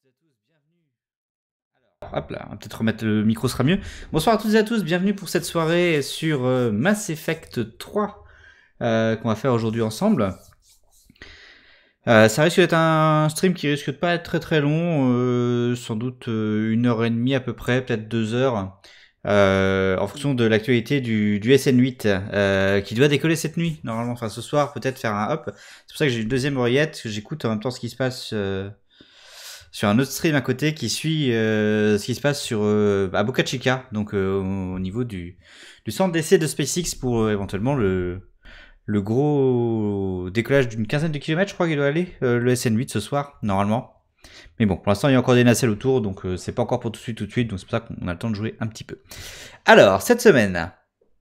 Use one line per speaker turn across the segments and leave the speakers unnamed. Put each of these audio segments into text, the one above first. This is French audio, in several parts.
toutes et à tous, bienvenue. Alors, hop là, on va peut-être remettre le micro, sera mieux. Bonsoir à toutes et à tous, bienvenue pour cette soirée sur Mass Effect 3 qu'on va faire aujourd'hui ensemble. Ça risque d'être un stream qui risque de pas être très très long, sans doute 1 heure et demie à peu près, peut-être 2 heures, en fonction de l'actualité du SN8 qui doit décoller cette nuit, normalement, enfin ce soir, peut-être faire un hop. C'est pour ça que j'ai une deuxième oreillette, que j'écoute en même temps ce qui se passe sur un autre stream à côté qui suit ce qui se passe sur à Boca Chica, donc au niveau du centre d'essai de SpaceX pour éventuellement le gros décollage d'une quinzaine de kilomètres, je crois qu'il doit aller, le SN8 ce soir, normalement. Mais bon, pour l'instant, il y a encore des nacelles autour, donc c'est pas encore pour tout de suite, donc c'est pour ça qu'on a le temps de jouer un petit peu. Alors, cette semaine,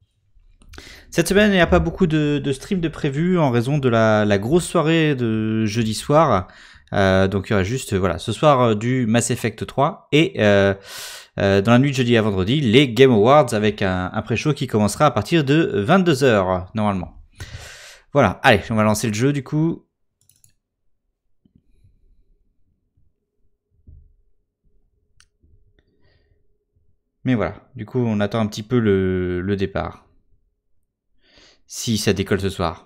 il n'y a pas beaucoup de streams de prévus en raison de la grosse soirée de jeudi soir. Donc il y aura juste voilà ce soir du Mass Effect 3 et dans la nuit de jeudi à vendredi les Game Awards avec un pré-show qui commencera à partir de 22 h normalement. Voilà, allez, on va lancer le jeu du coup. Mais voilà, du coup on attend un petit peu le départ. Si ça décolle ce soir.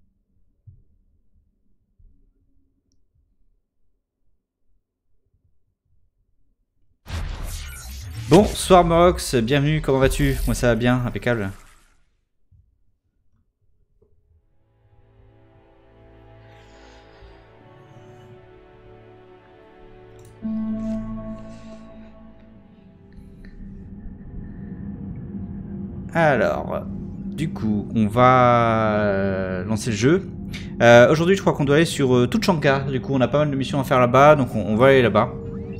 Bonsoir Morox, bienvenue, comment vas-tu? Moi ça va bien, impeccable. Alors, du coup, on va lancer le jeu. Aujourd'hui, je crois qu'on doit aller sur Tuchanka. Du coup, on a pas mal de missions à faire là-bas, donc on va aller là-bas.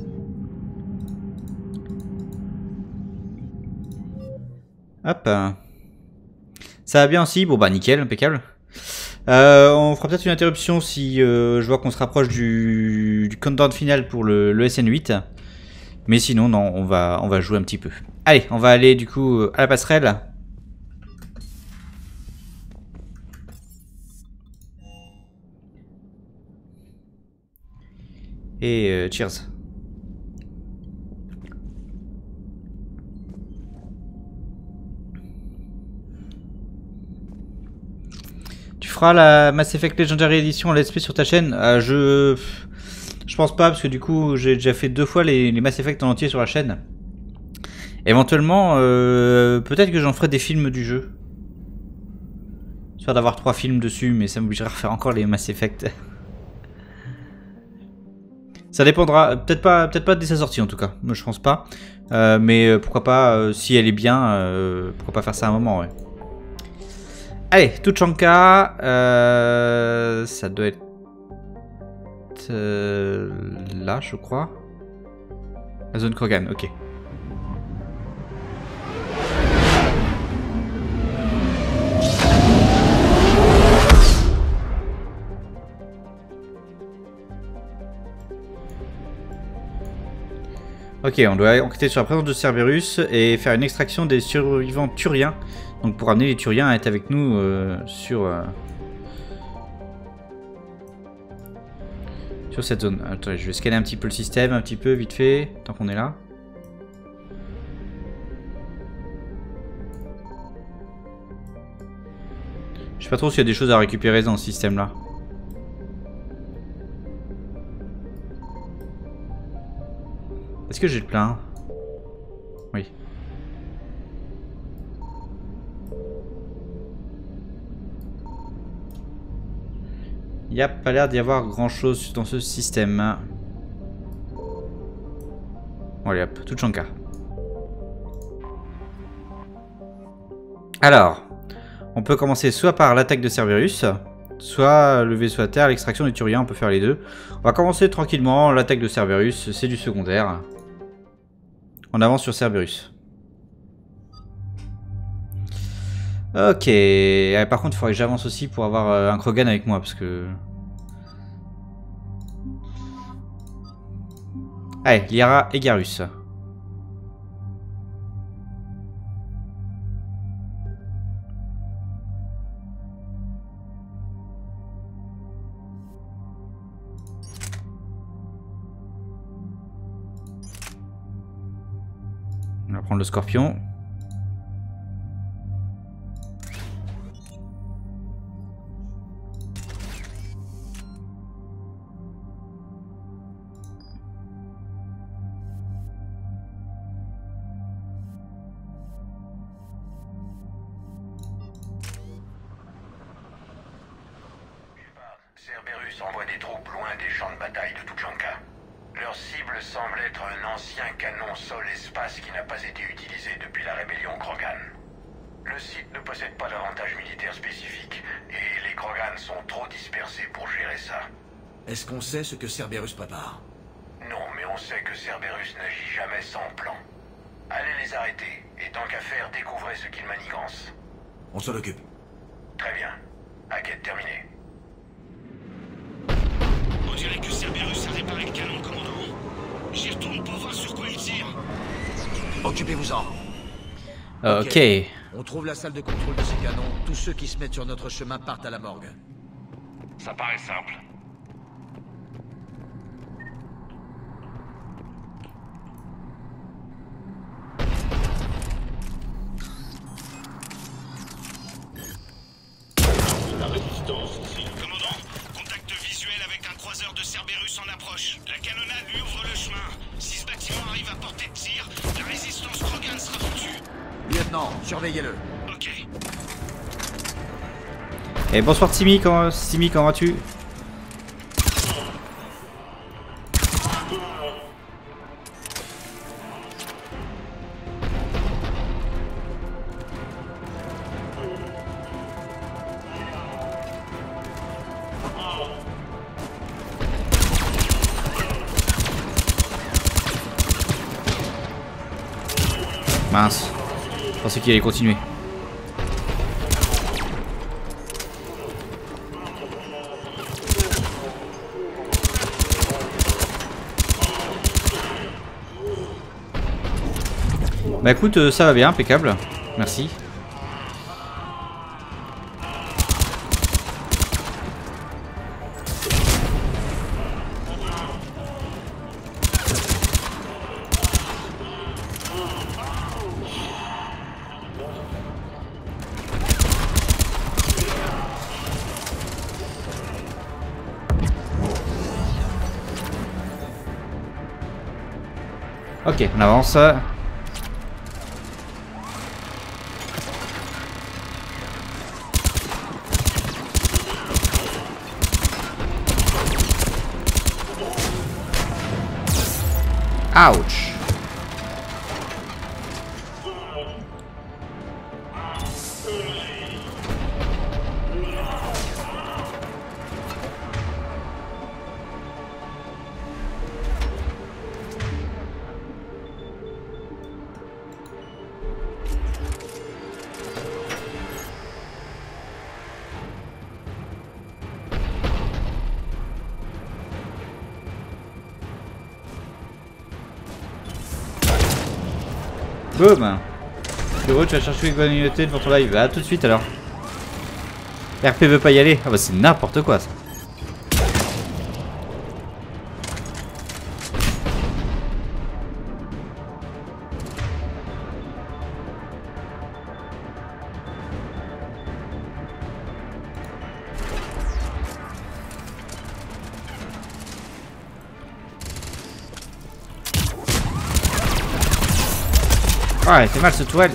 Hop. Ça va bien aussi. Bon bah nickel, impeccable. On fera peut-être une interruption si je vois qu'on se rapproche du countdown final pour le SN8. Mais sinon, non, on va jouer un petit peu. Allez, on va aller du coup à la passerelle. Et cheers. Tu feras la Mass Effect Legendary Edition en let's play sur ta chaîne? Je pense pas, parce que du coup, j'ai déjà fait 2 fois les Mass Effect en entier sur la chaîne. Éventuellement, peut-être que j'en ferai des films du jeu. Histoire d'avoir 3 films dessus, mais ça m'obligera à refaire encore les Mass Effect. Ça dépendra, peut-être pas dès sa sortie en tout cas, je pense pas. Mais pourquoi pas, si elle est bien, pourquoi pas faire ça à un moment, ouais. Allez, Tuchanka, ça doit être là, je crois. La zone Krogan, ok. Ok, on doit enquêter sur la présence de Cerberus et faire une extraction des survivants turiens. Donc pour amener les turiens à être avec nous sur cette zone. Attends, je vais scanner un petit peu le système, un petit peu vite fait, tant qu'on est là. Je sais pas trop s'il y a des choses à récupérer dans ce système là. Est-ce que j'ai le plein? Oui. Il n'y a pas l'air d'y avoir grand chose dans ce système. Bon, allez hop, Tuchanka. Alors, on peut commencer soit par l'attaque de Cerberus, soit le vaisseau à terre, l'extraction des Turiens, on peut faire les deux. On va commencer tranquillement, l'attaque de Cerberus, c'est du secondaire. On avance sur Cerberus. Ok, par contre il faudrait que j'avance aussi pour avoir un Krogan avec moi, parce que... Allez, Liara et Garus. prendre le scorpion.
Cerberus envoie des troupes loin des champs de bataille de Tuchanka. Leur cible semble être un ancien canon sol-espace qui n'a pas été utilisé depuis la rébellion Krogan. Le site ne possède pas d'avantage militaire spécifique, et les Krogan sont trop dispersés pour gérer ça.
Est-ce qu'on sait ce que Cerberus prépare?
Non, mais on sait que Cerberus n'agit jamais sans plan. Allez les arrêter, et tant qu'à faire, découvrez ce qu'ils manigancent.
On s'en occupe.
Très bien. Enquête terminée.
On dirait que Cerberus a réparé le canon, commandant. J'y retourne pour voir sur quoi il tire.
Occupez-vous-en.
Ok.
On trouve la salle de contrôle de ces canons. Tous ceux qui se mettent sur notre chemin partent à la morgue.
Ça paraît simple. La résistance ici. Commandant, contact visuel avec un croiseur de Cerberus en approche. La canonnade lui ouvre le chemin. Si ce bâtiment arrive à portée de tir, la résistance Krogan sera foutue.
Lieutenant, surveillez-le.
Ok.
Et bonsoir Timmy, comment vas-tu? Mince, je pensais qu'il allait continuer. Bah écoute, ça va bien, impeccable. Merci. Ok, on avance. Ouch. Boum. Heureux, tu vas chercher une communauté devant ton live. Bah tout de suite alors. RP veut pas y aller. Ah bah c'est n'importe quoi ça. Ah, elle fait mal ce toile.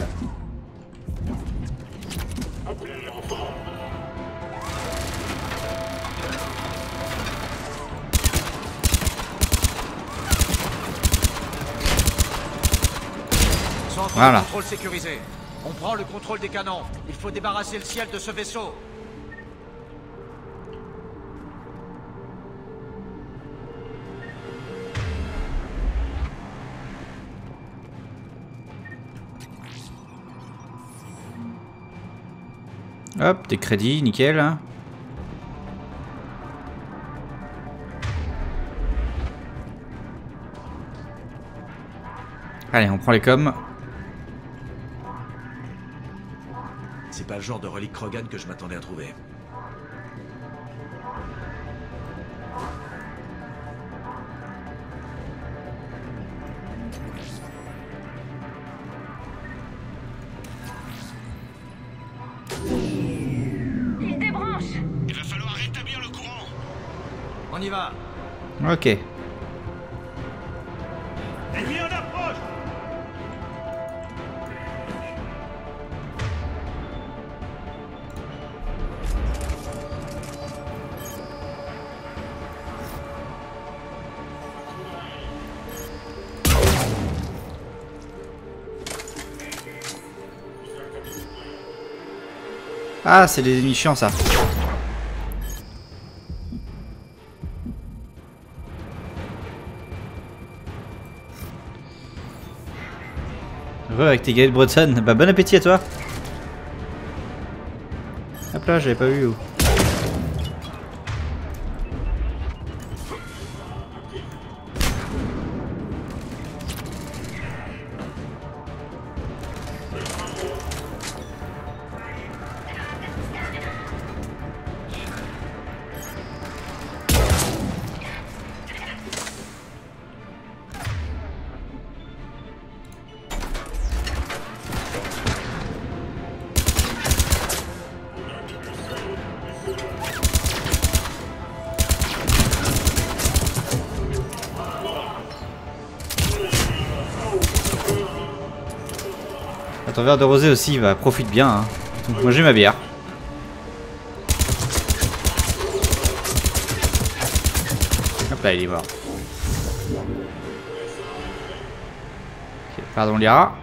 Centre
Voilà.
de contrôle sécurisé. On prend le contrôle des canons. Il faut débarrasser le ciel de ce vaisseau.
Hop, des crédits, nickel. Allez, on prend les coms.
C'est pas le genre de relique Krogan que je m'attendais à trouver. On y va.
Ok.
Ennemi en approche.
Ah, c'est les ennemis chiants ça. Avec tes galettes bretonnes. Bah bon appétit à toi. Hop là, j'avais pas vu où. Ton verre de rosé aussi, bah profite bien. Hein. Donc moi j'ai ma bière. Hop là, il est mort. Okay, pardon Lyra.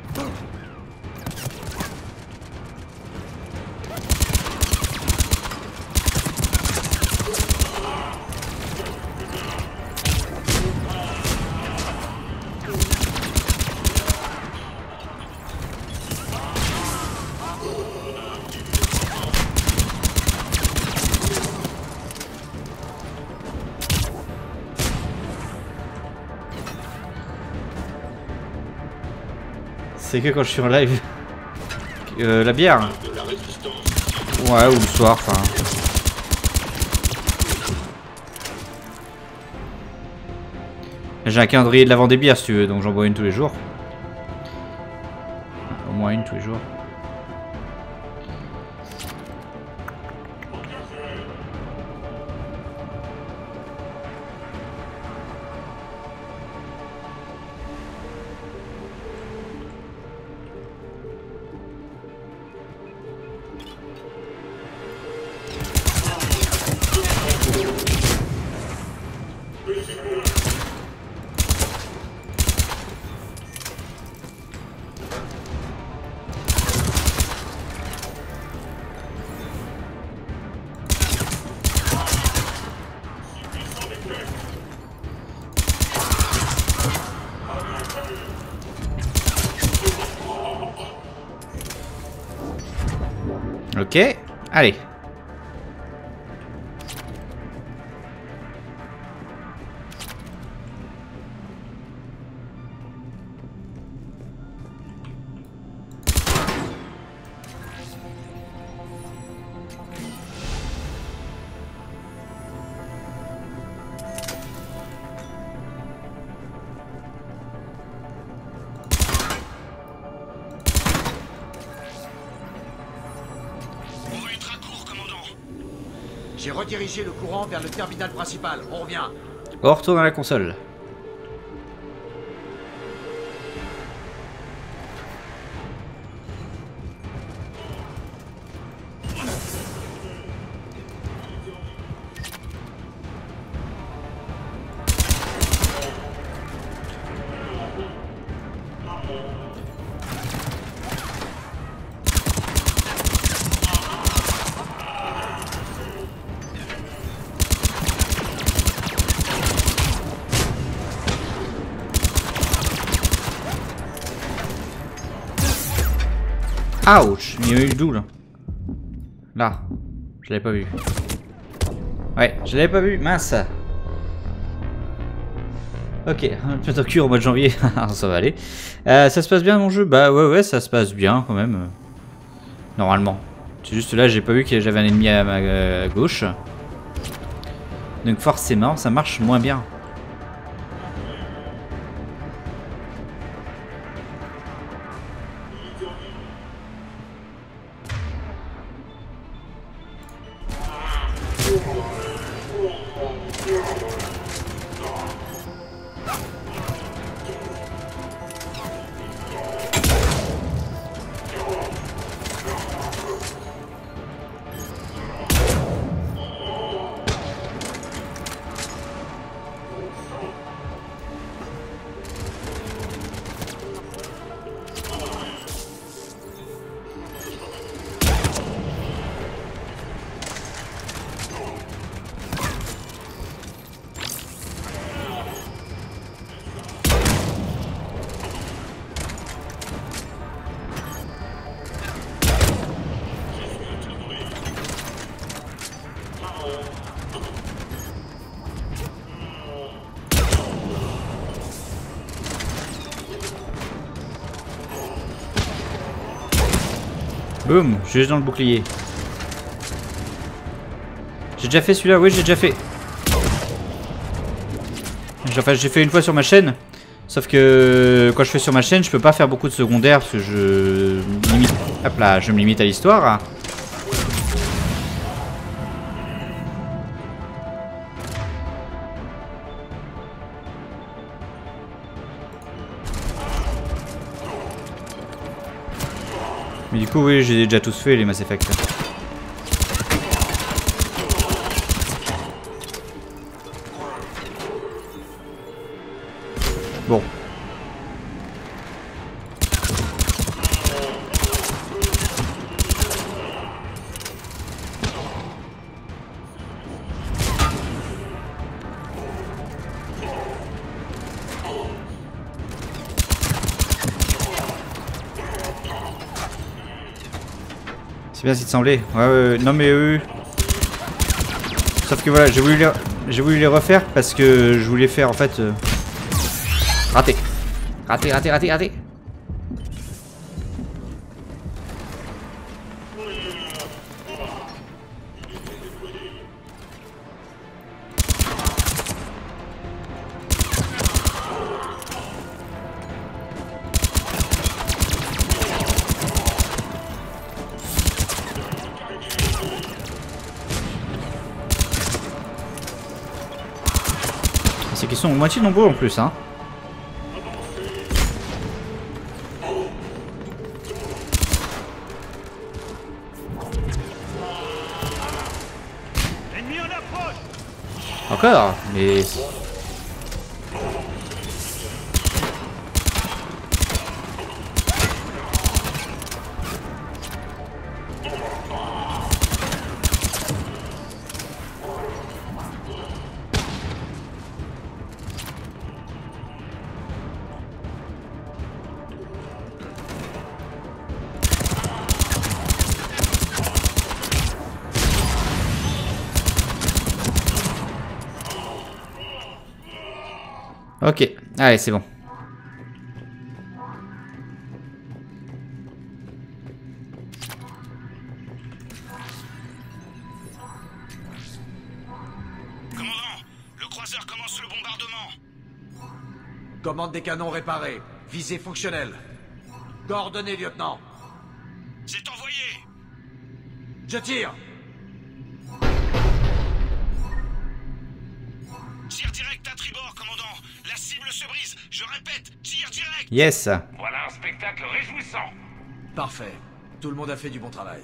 C'est que quand je suis en live. La bière. Ouais, ou le soir, enfin. J'ai un calendrier de la vente des bières si tu veux, donc j'en bois une tous les jours. Au moins une tous les jours. Ok, allez.
J'ai redirigé le courant vers le terminal principal. On revient.
On retourne à la console. Ouch, il y a eu d'où là? Là, je l'avais pas vu. Ouais, je l'avais pas vu, mince. Ok, bientôt cure au mois de janvier, ça va aller. Ça se passe bien mon jeu? Bah ouais, ça se passe bien quand même. Normalement. C'est juste là, j'ai pas vu que j'avais un ennemi à ma gauche. Donc forcément, ça marche moins bien. Boum, juste dans le bouclier. J'ai déjà fait celui-là, oui j'ai déjà fait. Enfin j'ai fait une fois sur ma chaîne. Sauf que quand je fais sur ma chaîne, je peux pas faire beaucoup de secondaires parce que je limite. Hop là, je me limite à l'histoire. Mais du coup oui, j'ai déjà tous fait les Mass Effect. Bon. C'est bien ce qui te semblait. Ouais, non mais sauf que voilà, j'ai voulu les refaire parce que je voulais faire en fait... Raté. Raté. C'est qu'ils sont moitié nombreux en plus, hein. Encore, mais... Ok, allez c'est bon.
Commandant, le croiseur commence le bombardement.
Commande des canons réparés. Visée fonctionnelle. Coordonnées, lieutenant.
C'est envoyé.
Je tire.
Tir direct à tribord, commandant. La cible se brise. Je répète, tir direct.
Yes.
Voilà un spectacle réjouissant.
Parfait. Tout le monde a fait du bon travail.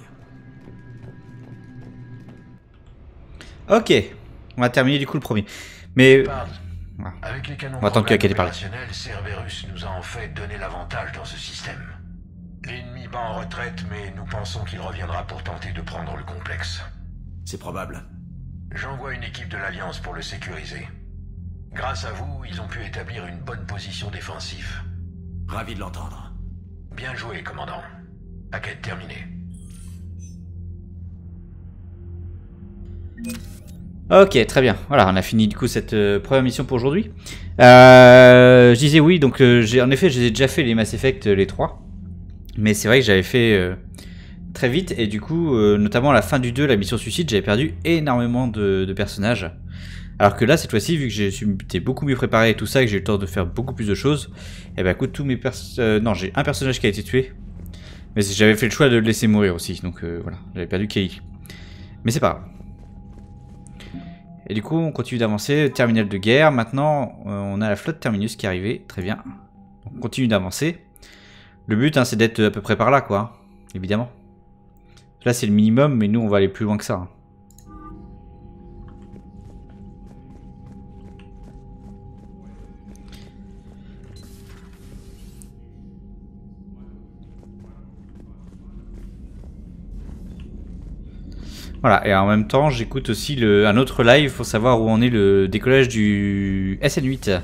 Ok, on va terminer du coup le premier. Mais...
Parle. Avec les canons
On va attendre qu'elle parle.
opérationnels, Cerberus nous a en fait donné l'avantage dans ce système. L'ennemi bat en retraite, mais nous pensons qu'il reviendra pour tenter de prendre le complexe.
C'est probable.
J'envoie une équipe de l'Alliance pour le sécuriser. Grâce à vous, ils ont pu établir une bonne position défensive.
Ravi de l'entendre.
Bien joué, commandant. Enquête terminée.
Ok, très bien. Voilà, on a fini du coup cette première mission pour aujourd'hui. Je disais oui, donc en effet, j'ai déjà fait les Mass Effect les 3. Mais c'est vrai que j'avais fait très vite et du coup, notamment à la fin du 2, la mission suicide, j'avais perdu énormément de personnages. Alors que là, cette fois-ci, vu que j'étais beaucoup mieux préparé et tout ça, et que j'ai eu le temps de faire beaucoup plus de choses, et ben écoute, tous mes non, j'ai un personnage qui a été tué. Mais j'avais fait le choix de le laisser mourir aussi, donc voilà, j'avais perdu Kelly. Mais c'est pas grave. Et du coup, on continue d'avancer, terminal de guerre. Maintenant, on a la flotte Terminus qui est arrivée, très bien. On continue d'avancer. Le but, hein, c'est d'être à peu près par là, quoi, évidemment. Là, c'est le minimum, mais nous, on va aller plus loin que ça. Voilà, et en même temps, j'écoute aussi un autre live pour savoir où en est le décollage du SN8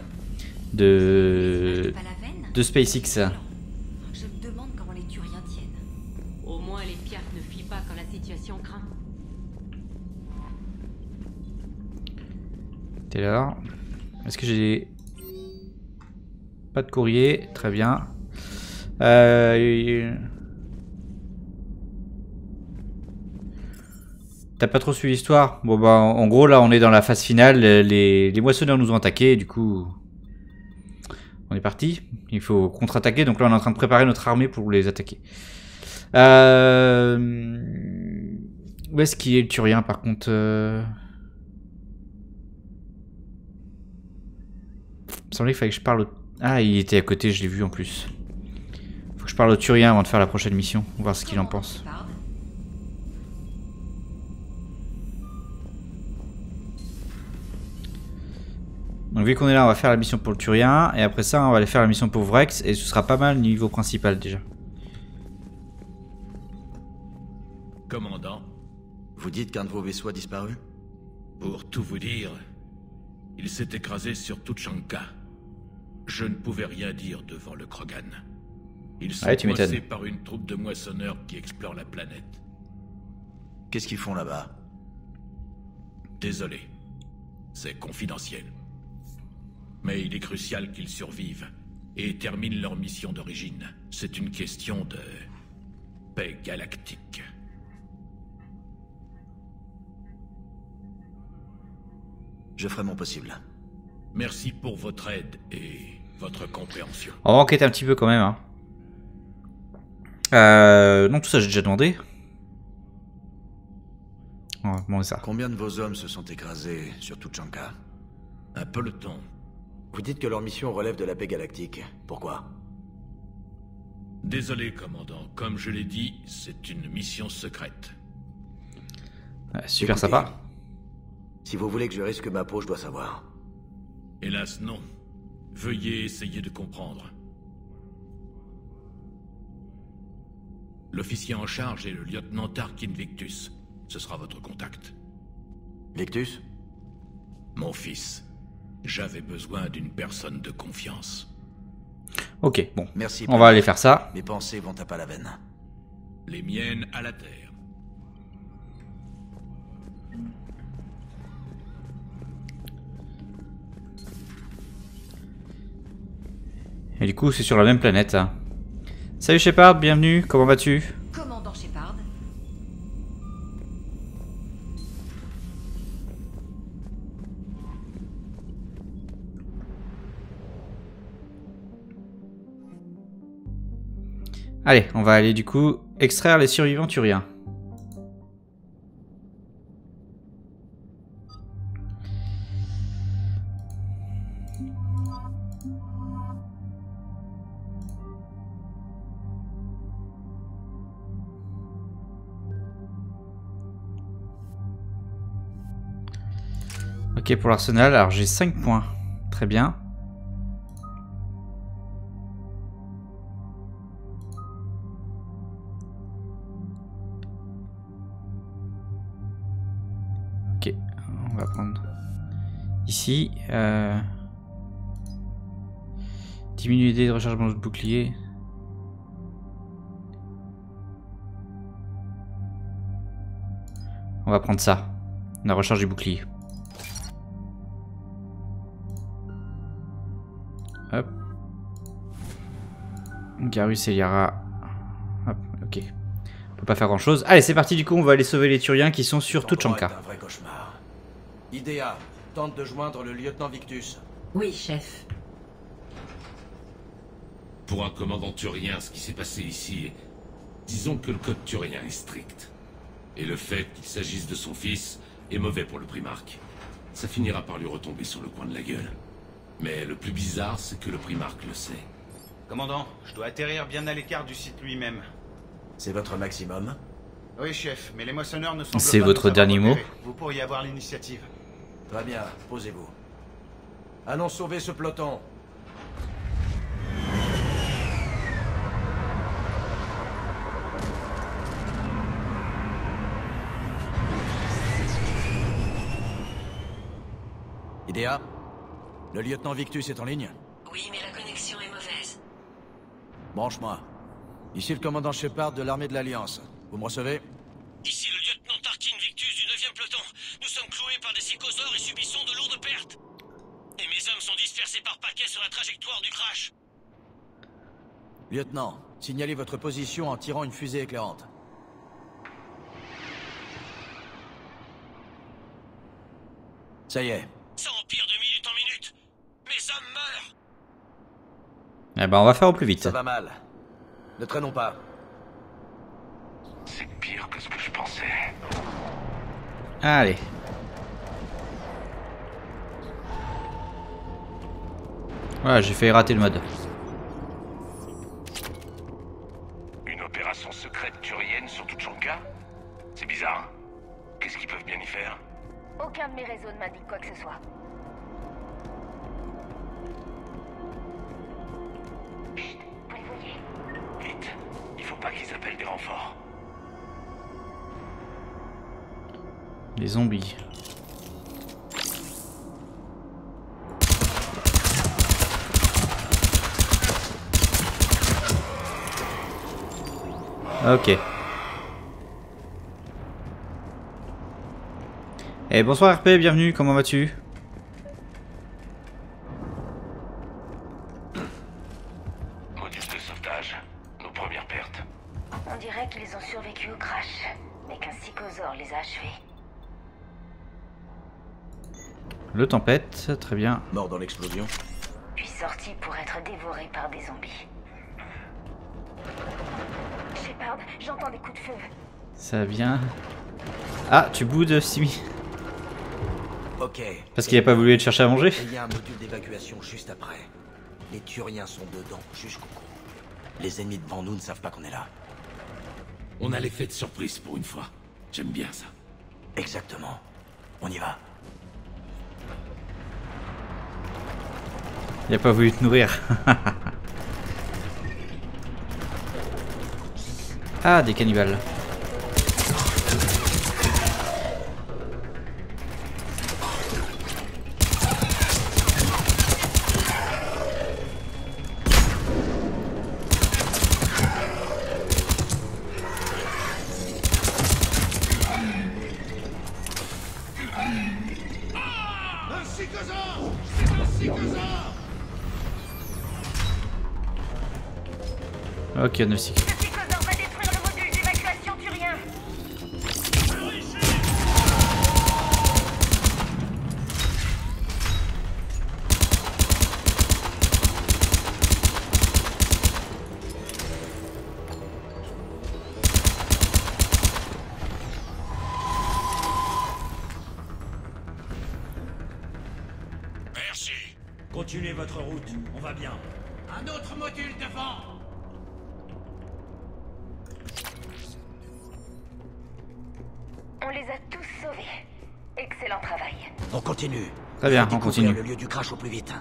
de SpaceX.
Je me demande comment les Turiens tiennent. Au moins les Piaf ne fuient pas quand la situation craint.
Taylor, est-ce que j'ai... Pas de courrier, très bien. T'as pas trop suivi l'histoire? Bon bah en gros là on est dans la phase finale, les moissonneurs nous ont attaqués, du coup on est parti. Il faut contre-attaquer, donc là on est en train de préparer notre armée pour les attaquer. Où est-ce qu'il est le Turien par contre Il me semblait qu'il fallait que je parle au... Ah il était à côté, je l'ai vu en plus. Faut que je parle au Turien avant de faire la prochaine mission, on va voir ce qu'il en pense. Donc vu qu'on est là, on va faire la mission pour le Turien, et après ça on va aller faire la mission pour Vrex, et ce sera pas mal niveau principal déjà.
Commandant,
Vous dites qu'un de vos vaisseaux a disparu?
pour tout vous dire, il s'est écrasé sur Tuchanka. Je ne pouvais rien dire devant le Krogan. Ils sont
Ouais, tu
coincés
m'étonnes.
par une troupe de moissonneurs qui explorent la planète.
Qu'est-ce qu'ils font là-bas?
Désolé, c'est confidentiel. Mais il est crucial qu'ils survivent et terminent leur mission d'origine. C'est une question de paix galactique.
Je ferai mon possible.
Merci pour votre aide et votre compréhension.
On va enquêter un petit peu quand même. Hein. Non, tout ça j'ai déjà demandé. On va demander ça.
Combien de vos hommes se sont écrasés sur Tuchanka?
Un peloton.
Vous dites que leur mission relève de la paix galactique. Pourquoi?
Désolé, commandant. Comme je l'ai dit, c'est une mission secrète.
Ouais, super
Écoutez,
sympa.
Si vous voulez que je risque ma peau, je dois savoir.
Hélas, non. Veuillez essayer de comprendre. L'officier en charge est le lieutenant Tarkin Victus. Ce sera votre contact.
Victus?
Mon fils, j'avais besoin d'une personne de confiance.
Ok, bon.
Merci.
On va aller faire ça.
Mes pensées vont à pas la veine.
Les miennes à la terre.
Et du coup, c'est sur la même planète. Hein. Salut Shepard, bienvenue. Comment vas-tu?
Commandant Shepard.
Allez, on va aller du coup extraire les survivants turiens. Ok pour l'arsenal, alors j'ai 5 points. Très bien. Ok, on va prendre ici. Diminuer les délais de rechargement de bouclier. On va prendre ça. La recharge du bouclier. Hop. Garus et Yara. Hop, ok. On peut pas faire grand chose. Allez, c'est parti, du coup, on va aller sauver les Turiens qui sont sur Tuchanka.
C'est un vrai cauchemar. Idea, tente de joindre le lieutenant Victus.
Oui, chef.
Pour un commandant turien, ce qui s'est passé ici, disons que le code turien est strict. Et le fait qu'il s'agisse de son fils est mauvais pour le primarque. Ça finira par lui retomber sur le coin de la gueule. Mais le plus bizarre, c'est que le primarque le sait.
Commandant, je dois atterrir bien à l'écart du site lui-même.
C'est votre maximum?
Oui, chef, mais les moissonneurs ne semblent
C'est
pas
votre
nous avoir
dernier mot?
repérés. Vous pourriez avoir l'initiative.
Très bien, posez-vous. Allons sauver ce peloton. Idea, le lieutenant Victus est en ligne?
Oui, mais la connexion est mauvaise.
Branche-moi. Ici le commandant Shepard de l'armée de l'Alliance. Vous me recevez?
Ici le lieutenant Tarkin Victus du 9e peloton. Nous sommes cloués par des psychosaures et subissons de lourdes pertes. Et mes hommes sont dispersés par paquets sur la trajectoire du crash.
Lieutenant, signalez votre position en tirant une fusée éclairante. Ça y est.
Ça empire de minute en minute. Mes hommes meurent.
Eh ben, on va faire au plus vite.
Ça va mal. Ne traînons pas.
C'est pire que ce que je pensais.
Allez. Voilà, j'ai failli rater le mode.
Une opération secrète turienne sur Tuchanka? C'est bizarre. Qu'est-ce qu'ils peuvent bien y faire?
Aucun de mes réseaux ne m'indique quoi que ce soit. Chut, vous les voyez?
Vite, il faut pas qu'ils appellent des renforts.
Les zombies. Ok. Eh bonsoir RP, bienvenue, comment vas-tu?
Module de sauvetage, nos premières pertes.
On dirait qu'ils ont survécu au crash, mais qu'un psychosaure les a achevés.
Le tempête, très bien.
Mort dans l'explosion.
Puis sorti pour être dévoré par des zombies. Shepard, j'entends des coups de feu.
Ça vient. Ah, tu boudes, Simi.
Ok.
Parce qu'il a pas voulu être chercher à manger.
Il y a un module d'évacuation juste après. Les Turiens sont dedans jusqu'au cou. Les ennemis devant nous ne savent pas qu'on est là.
On a l'effet de surprise pour une fois. J'aime bien ça.
Exactement. On y va.
Il a pas voulu te nourrir. Ah, des cannibales. Ok, on a le cycle.
Le psychosaure va détruire le module d'évacuation turien.
Merci.
Continuez votre route, on va bien.
Un autre module devant.
On les a tous sauvés. Excellent travail.
On continue.
Très bien,
Faut
on
découvrir
continue.
le lieu du crash au plus vite.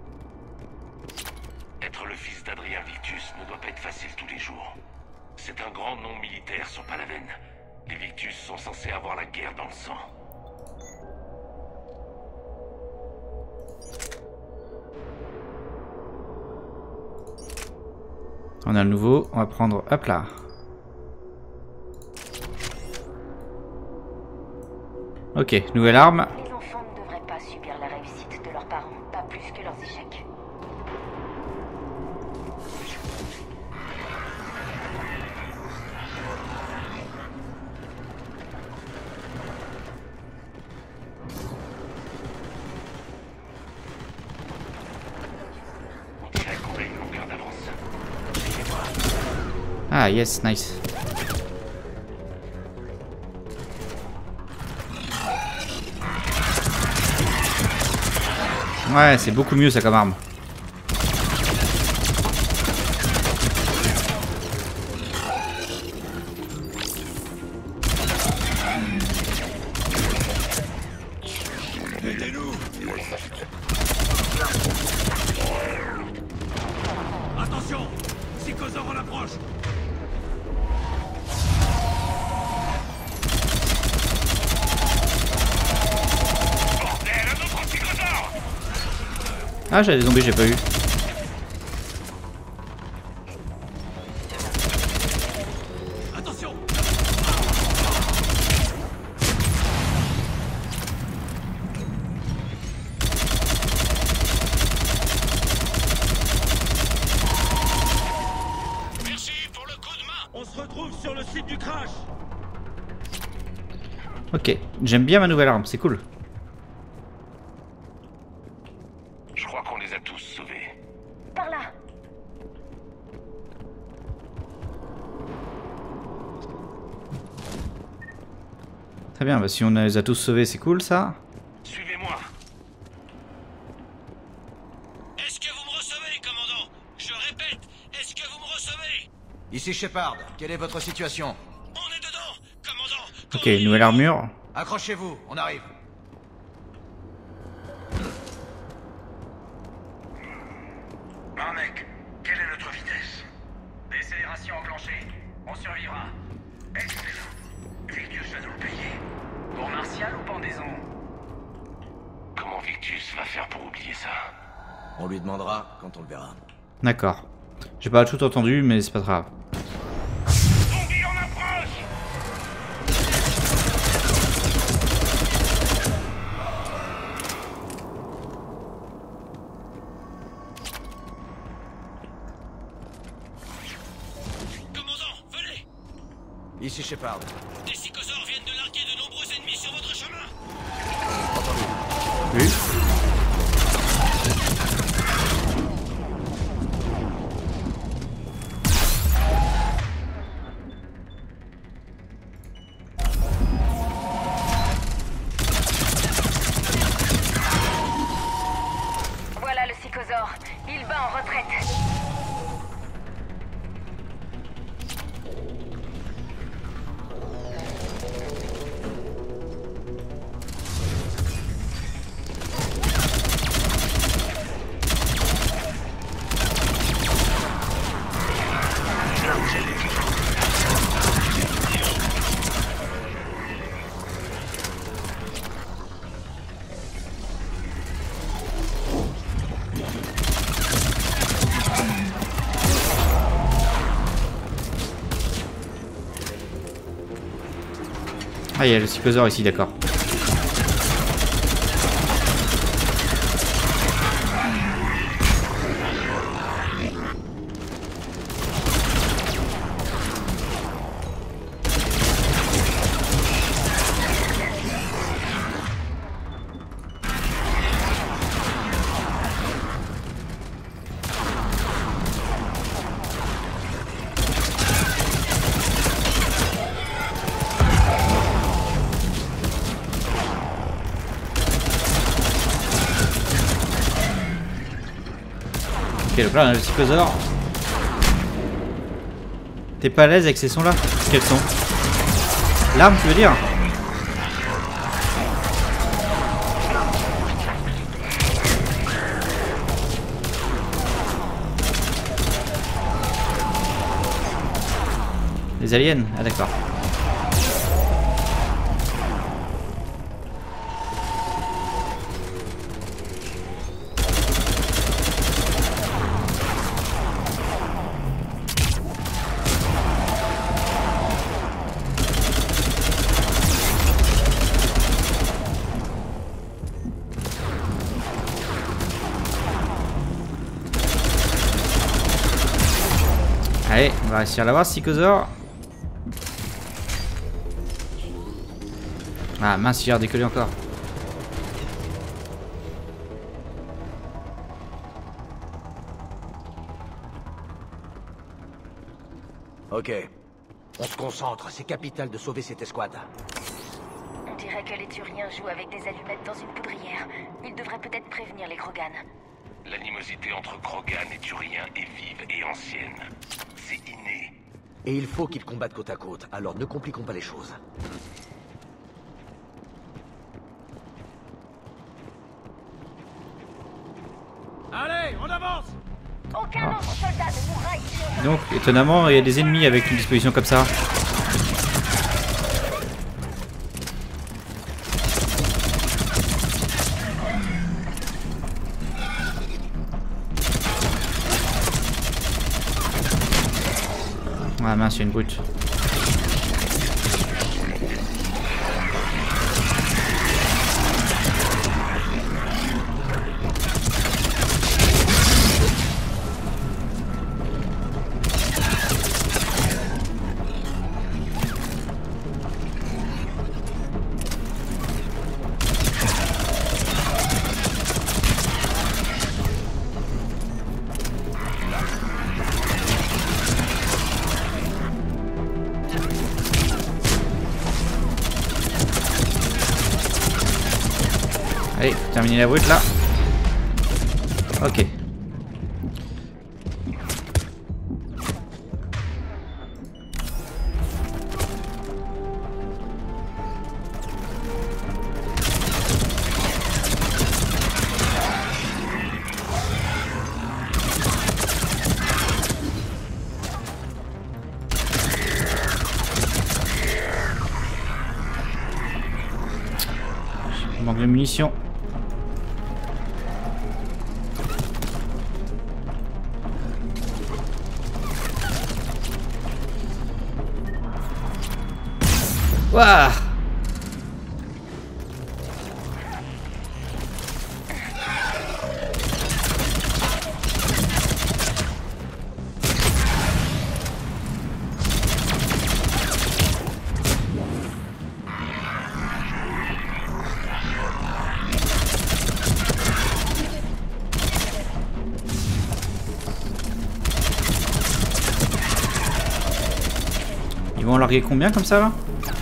Être le fils d'Adrien Victus ne doit pas être facile tous les jours. C'est un grand nom militaire sur Palaven. Les Victus sont censés avoir la guerre dans le sang.
On a le nouveau, on va prendre, hop là. Ok, nouvelle arme.
Les enfants ne devraient pas subir la réussite de leurs parents, pas plus que leurs échecs.
On dirait qu'on a une longueur d'avance.
Ah yes, nice. Ouais, c'est beaucoup mieux ça comme arme.
Attention, psychosaure en approche.
Bordel, un autre psychosaure!
Ah, j'avais des zombies, j'ai pas eu.
Attention.
Merci pour le coup de main.
On se retrouve sur le site du crash.
Ok, j'aime bien ma nouvelle arme, c'est cool. Très bien, bah si on les a tous sauvés, c'est cool ça.
Suivez-moi. Est-ce que vous me recevez, commandant? Je répète, est-ce que vous me recevez?
Ici Shepard, quelle est votre situation?
On est dedans, commandant.
Ok, nouvelle armure.
Accrochez-vous, on arrive.
Mec, quelle est notre vitesse?
Décélération enclenchée. On survivra.
Excellent. Victus va nous le payer.
Pour Martial ou pendaison?
Comment Victus va faire pour oublier ça?
On lui demandera quand on le verra.
D'accord. J'ai pas tout entendu, mais c'est pas grave.
Zombie en approche! Commandant, venez!
Ici Shepard.
Des psychosaures viennent de larguer de nombreux ennemis sur votre chemin!
Oui.
Voilà le psychosaure. Il bat en retraite.
Ah, il y a le psychosaure ici, d'accord. Ok, donc là on a le psychosaure. T'es pas à l'aise avec ces sons là? Quels sons? L'arme tu veux dire? Les aliens? Ah d'accord. Allez, on va réussir à l'avoir, psychosaure. Ah mince, j'ai redécollé encore.
Ok. On se concentre, c'est capital de sauver cette escouade.
On dirait que les Turiens jouent avec des allumettes dans une poudrière. Ils devraient peut-être prévenir les Krogan.
L'animosité entre Krogan et Turien est vive et ancienne. C'est inné.
Et il faut qu'ils combattent côte à côte, alors ne compliquons pas les choses.
Allez, on avance!
Aucun autre soldat ne mourra ici.
Donc, étonnamment, il y a des ennemis avec une disposition comme ça. Ah mince, il y a une brute. Allez, faut terminer la brute là. Ok. Il manque de munitions. Waouh! Ils vont en larguer combien comme ça là?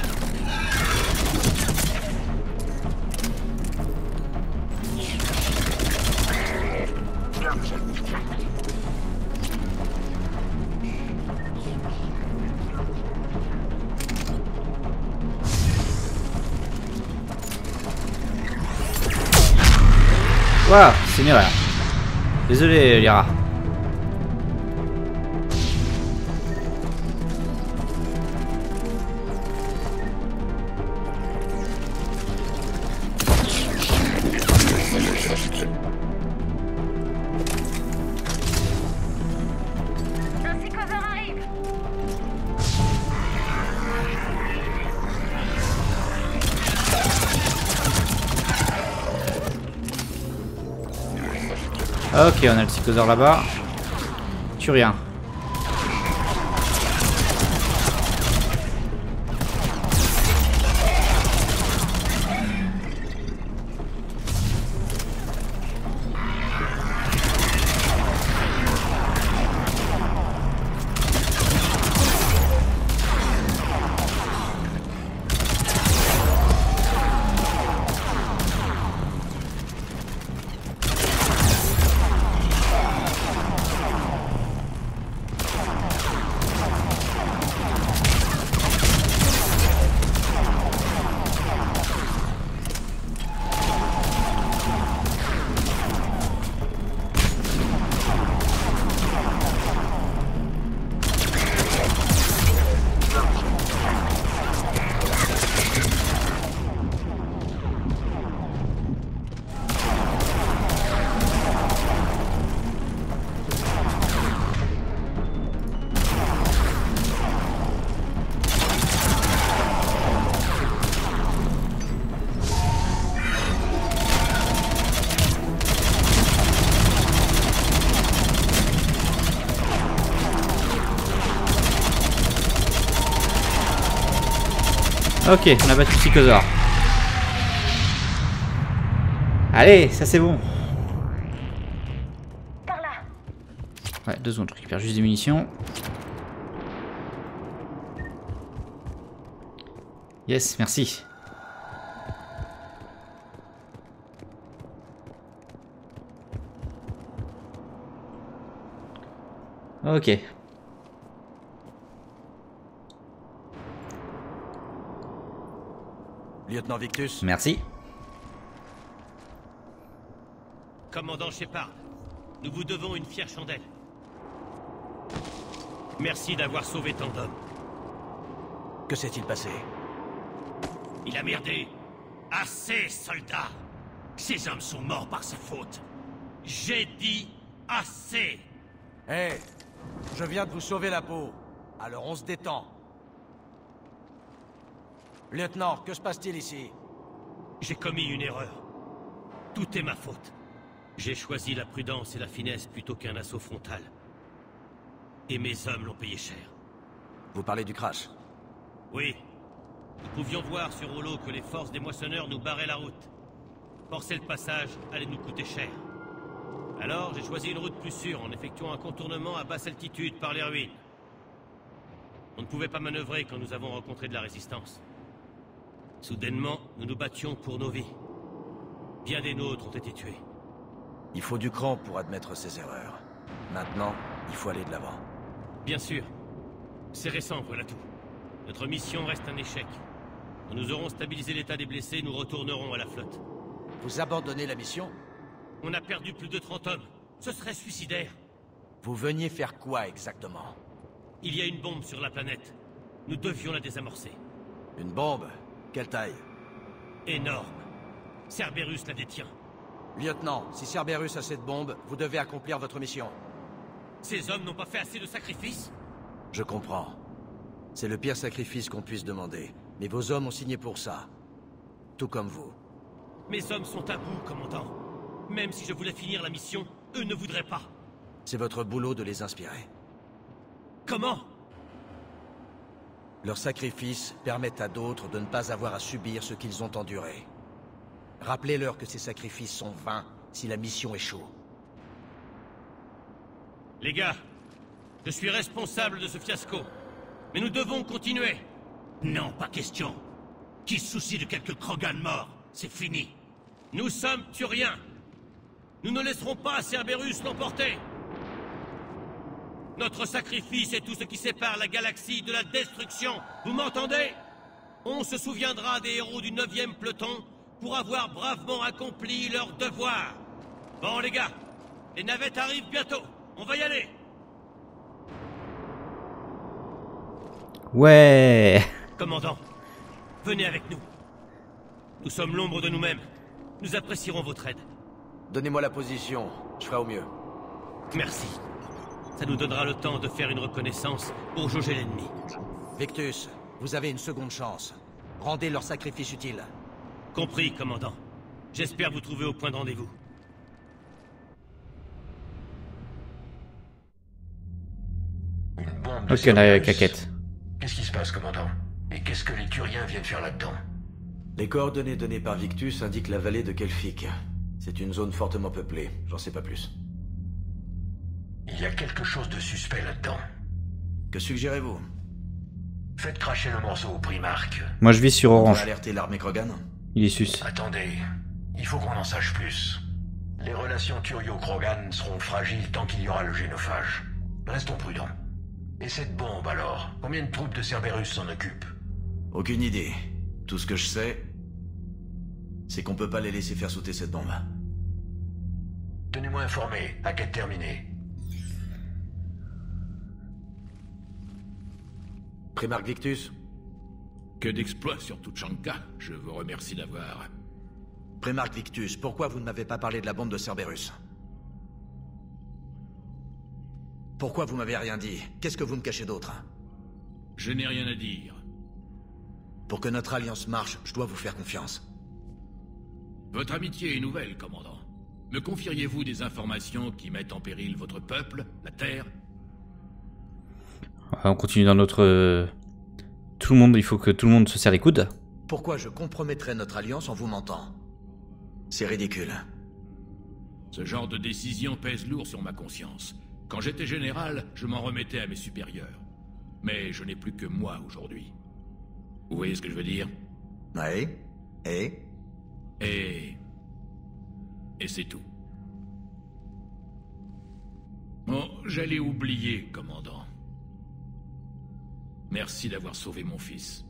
Waouh, c'est une erreur. Désolé, Lyra.
Un psychoseur arrive.
Ok, on a le psychoseur là-bas. Tue rien. Ok, on a battu le psychosaure. Allez, ça c'est bon.
Par là.
Ouais, 2 secondes, je récupère juste des munitions. Yes, merci. Ok.
Lieutenant Victus.
Merci.
Commandant Shepard, nous vous devons une fière chandelle. Merci d'avoir sauvé tant d'hommes.
Que s'est-il passé?
Il a merdé. Assez, soldats. Ces hommes sont morts par sa faute. J'ai dit assez.
Hé, je viens de vous sauver la peau. Alors on se détend. Lieutenant, que se passe-t-il ici?
J'ai commis une erreur. Tout est ma faute. J'ai choisi la prudence et la finesse plutôt qu'un assaut frontal. Et mes hommes l'ont payé cher.
Vous parlez du crash?
Oui. Nous pouvions voir sur Holo que les forces des moissonneurs nous barraient la route. Forcer le passage allait nous coûter cher. Alors j'ai choisi une route plus sûre en effectuant un contournement à basse altitude par les ruines. On ne pouvait pas manœuvrer quand nous avons rencontré de la résistance. Soudainement, nous nous battions pour nos vies. Bien des nôtres ont été tués.
Il faut du cran pour admettre ses erreurs. Maintenant, il faut aller de l'avant.
Bien sûr. C'est récent, voilà tout. Notre mission reste un échec. Quand nous aurons stabilisé l'état des blessés, nous retournerons à la flotte.
Vous abandonnez la mission?
On a perdu plus de 30 hommes. Ce serait suicidaire.
Vous veniez faire quoi exactement?
Il y a une bombe sur la planète. Nous devions la désamorcer.
Une bombe? Quelle taille?
Énorme. Cerberus la détient.
Lieutenant, si Cerberus a cette bombe, vous devez accomplir votre mission.
Ces hommes n'ont pas fait assez de sacrifices?
Je comprends. C'est le pire sacrifice qu'on puisse demander. Mais vos hommes ont signé pour ça. Tout comme vous.
Mes hommes sont à bout, commandant. Même si je voulais finir la mission, eux ne voudraient pas.
C'est votre boulot de les inspirer.
Comment?
Leurs sacrifices permettent à d'autres de ne pas avoir à subir ce qu'ils ont enduré. Rappelez-leur que ces sacrifices sont vains si la mission échoue.
Les gars, je suis responsable de ce fiasco. Mais nous devons continuer.
Non, pas question. Qui se soucie de quelques Krogan morts? C'est fini.
Nous sommes Turiens. Nous ne laisserons pas Cerberus l'emporter. Notre sacrifice est tout ce qui sépare la galaxie de la destruction. Vous m'entendez? On se souviendra des héros du 9e peloton pour avoir bravement accompli leur devoir. Bon, les gars, les navettes arrivent bientôt. On va y aller.
Ouais.
Commandant, venez avec nous. Nous sommes l'ombre de nous-mêmes. Nous apprécierons votre aide.
Donnez-moi la position, je ferai au mieux.
Merci. Ça nous donnera le temps de faire une reconnaissance pour jauger l'ennemi.
Victus, vous avez une seconde chance. Rendez leur sacrifice utile.
Compris, commandant. J'espère vous trouver au point de rendez-vous.
Une bombe de
Ok, on a la
Cerberus.
caquette.
Qu'est-ce qui se passe, commandant? Et qu'est-ce que les Turiens viennent faire là-dedans?
Les coordonnées données par Victus indiquent la vallée de Kelfik. C'est une zone fortement peuplée, j'en sais pas plus.
Il y a quelque chose de suspect là-dedans.
Que suggérez-vous?
Faites cracher le morceau au Primark.
Moi je vis sur
On va
Orange.
alerter l'armée Krogan?
Il est sus.
Attendez, il faut qu'on en sache plus. Les relations Turio-Krogan seront fragiles tant qu'il y aura le génophage. Restons prudents. Et cette bombe alors? Combien de troupes de Cerberus s'en occupent?
Aucune idée. Tout ce que je sais, c'est qu'on peut pas les laisser faire sauter cette bombe.
Tenez-moi informé, enquête terminée.
Primark Victus?
Que d'exploits sur Tuchanka. Je vous remercie d'avoir...
Primark Victus, pourquoi vous ne m'avez pas parlé de la bombe de Cerberus? Pourquoi vous m'avez rien dit? Qu'est-ce que vous me cachez d'autre?
Je n'ai rien à dire.
Pour que notre alliance marche, je dois vous faire confiance.
Votre amitié est nouvelle, commandant. Me confieriez-vous des informations qui mettent en péril votre peuple, la Terre?
On continue dans notre... Tout le monde, il faut que tout le monde se serre les coudes.
Pourquoi je compromettrais notre alliance en vous mentant? C'est ridicule.
Ce genre de décision pèse lourd sur ma conscience. Quand j'étais général, je m'en remettais à mes supérieurs. Mais je n'ai plus que moi aujourd'hui. Vous voyez ce que je veux dire?
Oui. Et
c'est tout. Bon, j'allais oublier, commandant. Merci d'avoir sauvé mon fils.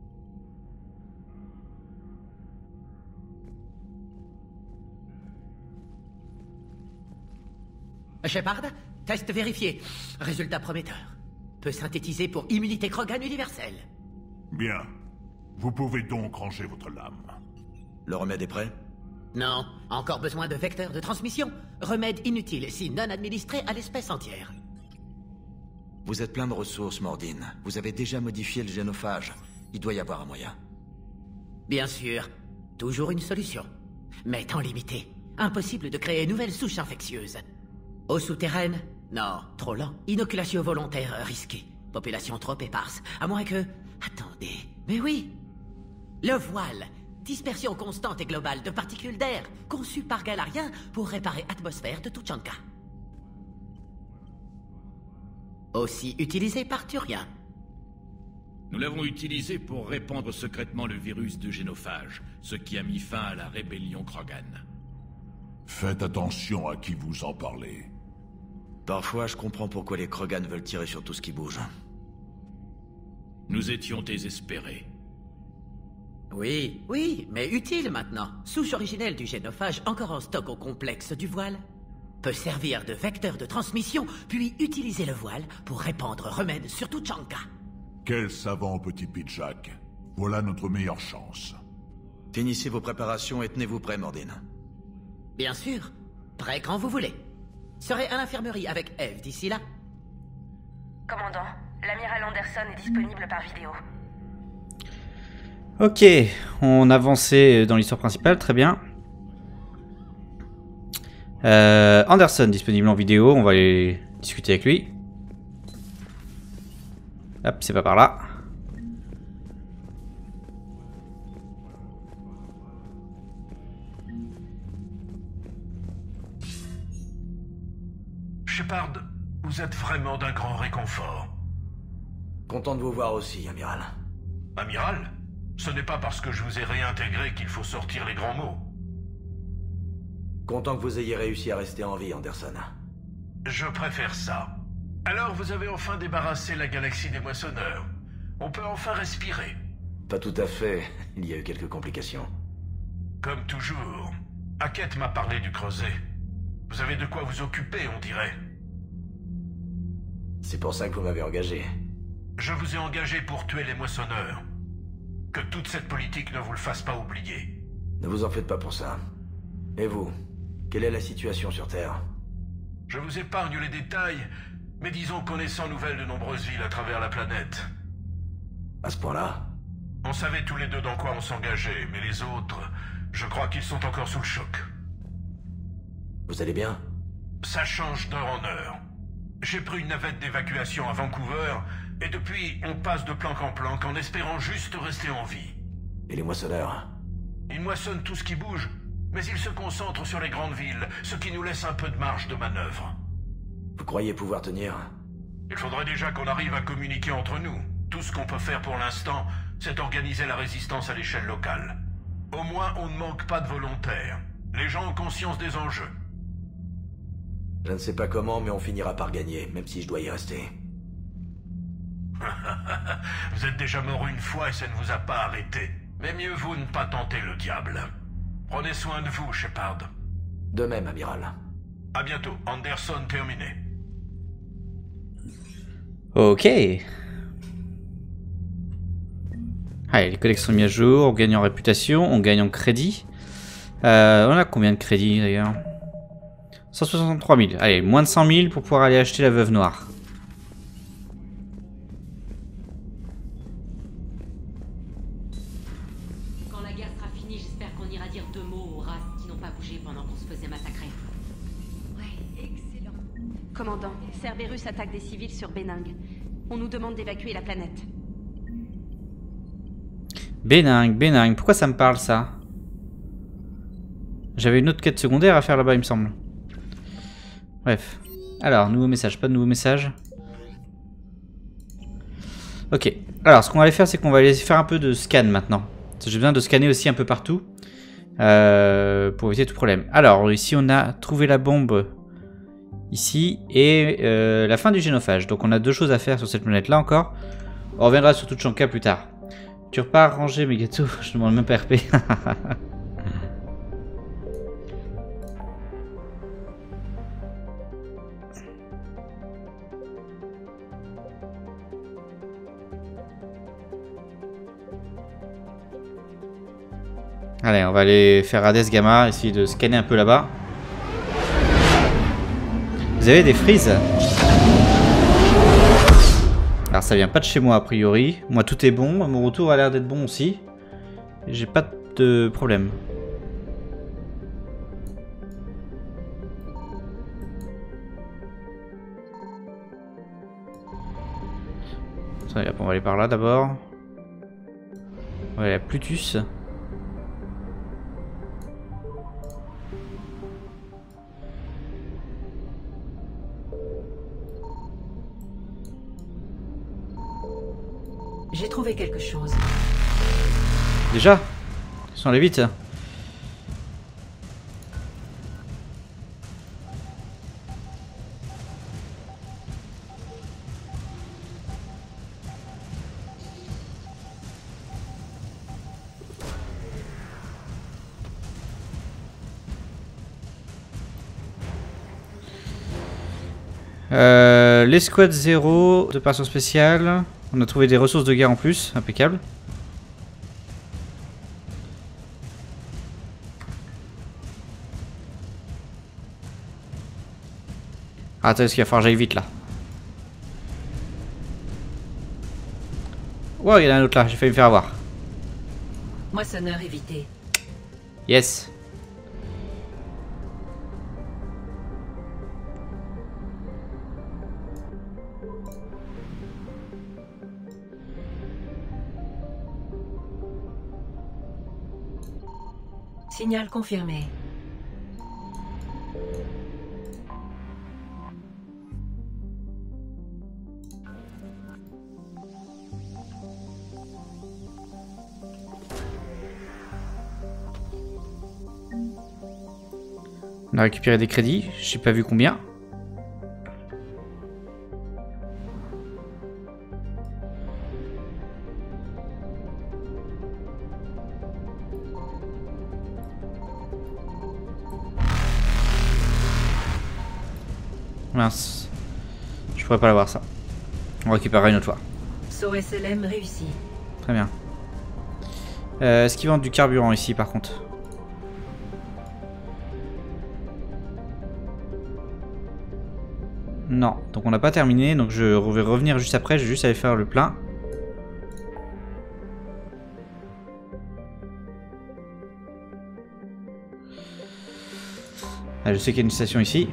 Shepard, test vérifié. Résultat prometteur. Peut synthétiser pour immunité Krogan universelle.
Bien. Vous pouvez donc ranger votre lame.
Le remède est prêt?
Non, encore besoin de vecteurs de transmission. Remède inutile si non administré à l'espèce entière.
Vous êtes plein de ressources, Mordine. Vous avez déjà modifié le génophage. Il doit y avoir un moyen.
Bien sûr. Toujours une solution. Mais temps limité. Impossible de créer une nouvelle souche infectieuse. Eau souterraine? Non, trop lent. Inoculation volontaire risquée. Population trop éparse. À moins que... Attendez. Mais oui. Le voile. Dispersion constante et globale de particules d'air. Conçu par Galarien pour réparer l'atmosphère de Tuchanka. Aussi utilisé par Turien.
Nous l'avons utilisé pour répandre secrètement le virus de génophage, ce qui a mis fin à la rébellion Krogan.
Faites attention à qui vous en parlez.
Parfois, je comprends pourquoi les Krogan veulent tirer sur tout ce qui bouge.
Nous étions désespérés.
Oui, oui, mais utile maintenant. Souche originelle du génophage encore en stock au complexe du voile. Peut servir de vecteur de transmission, puis utiliser le voile pour répandre remède sur tout Tchanka.
Quel savant petit Pidjack. Voilà notre meilleure chance.
Finissez vos préparations et tenez-vous prêts, Mordin.
Bien sûr. Prêt quand vous voulez. Serez à l'infirmerie avec Eve d'ici là.
Commandant, l'amiral Anderson est disponible par vidéo.
Ok, on avançait dans l'histoire principale, très bien. Anderson disponible en vidéo, on va aller discuter avec lui. Hop, c'est pas par là.
Shepard, vous êtes vraiment d'un grand réconfort.
Content de vous voir aussi, amiral.
Amiral, ce n'est pas parce que je vous ai réintégré qu'il faut sortir les grands mots.
Content que vous ayez réussi à rester en vie, Anderson.
Je préfère ça. Alors vous avez enfin débarrassé la galaxie des moissonneurs. On peut enfin respirer.
Pas tout à fait. Il y a eu quelques complications.
Comme toujours. Hackett m'a parlé du creuset. Vous avez de quoi vous occuper, on dirait.
C'est pour ça que vous m'avez engagé.
Je vous ai engagé pour tuer les moissonneurs. Que toute cette politique ne vous le fasse pas oublier.
Ne vous en faites pas pour ça. Et vous, quelle est la situation sur Terre?
Je vous épargne les détails, mais disons qu'on est sans nouvelles de nombreuses villes à travers la planète.
À ce point-là?
On savait tous les deux dans quoi on s'engageait, mais les autres, je crois qu'ils sont encore sous le choc.
Vous allez bien?
Ça change d'heure en heure. J'ai pris une navette d'évacuation à Vancouver, et depuis, on passe de planque en planque en espérant juste rester en vie.
Et les moissonneurs?
Ils moissonnent tout ce qui bouge, mais ils se concentrent sur les grandes villes, ce qui nous laisse un peu de marge de manœuvre.
Vous croyez pouvoir tenir?
Il faudrait déjà qu'on arrive à communiquer entre nous. Tout ce qu'on peut faire pour l'instant, c'est organiser la résistance à l'échelle locale. Au moins, on ne manque pas de volontaires. Les gens ont conscience des enjeux.
Je ne sais pas comment, mais on finira par gagner, même si je dois y rester.
Vous êtes déjà mort une fois et ça ne vous a pas arrêté. Mais mieux vaut ne pas tenter le diable. Prenez soin de vous, Shepard.
De même, amiral.
À bientôt. Anderson terminé.
Ok. Allez, les collections sont mises à jour, on gagne en réputation, on gagne en crédit. On a combien de crédits d'ailleurs? 163 000. Allez, moins de 100 000 pour pouvoir aller acheter la Veuve Noire.
Quand la guerre sera finie, j'espère qu'on ira dire 2 mots aux races qui n'ont pas bougé pendant qu'on se faisait massacrer.
Ouais, excellent. Commandant, Cerberus attaque des civils sur Benning. On nous demande d'évacuer la planète.
Benning, pourquoi ça me parle ça? J'avais une autre quête secondaire à faire là-bas, il me semble. Bref. Alors, nouveau message, pas de nouveau message. Ok. Alors, ce qu'on va aller faire, c'est qu'on va aller faire un peu de scan maintenant. J'ai besoin de scanner aussi un peu partout. Pour éviter tout problème. Alors, ici, on a trouvé la bombe. Ici. Et la fin du génophage. Donc, on a 2 choses à faire sur cette planète-là encore. On reviendra sur Tuchanka plus tard. Tu repars ranger mes gâteaux. Je demande même pas RP. Allez, on va aller faire Hades Gamma, essayer de scanner un peu là-bas. Vous avez des frises? Alors ça vient pas de chez moi a priori. Moi tout est bon, mon retour a l'air d'être bon aussi. J'ai pas de problème. Allez, on va aller par là d'abord. On va aller à Plutus.
J'ai trouvé
trouvé quelque chose.
Déjà? Ils sont allés vite. L'escouade 0 d'opération spéciale. On a trouvé des ressources de guerre en plus, impeccable. Ah, attends, est-ce qu'il va falloir que j'aille vite là? Wow, il y en a un autre là, j'ai failli me faire avoir.
Moissonneur évité.
Yes.
Signal confirmé.
On a récupéré des crédits, j'ai pas vu combien. Mince. Je pourrais pas l'avoir ça. On récupérera une autre fois.
Saut SLM réussi.
Très bien. Est-ce qu'ils vendent du carburant ici par contre? Non, donc on n'a pas terminé, donc je vais revenir juste après, je vais juste aller faire le plein. Ah, je sais qu'il y a une station ici.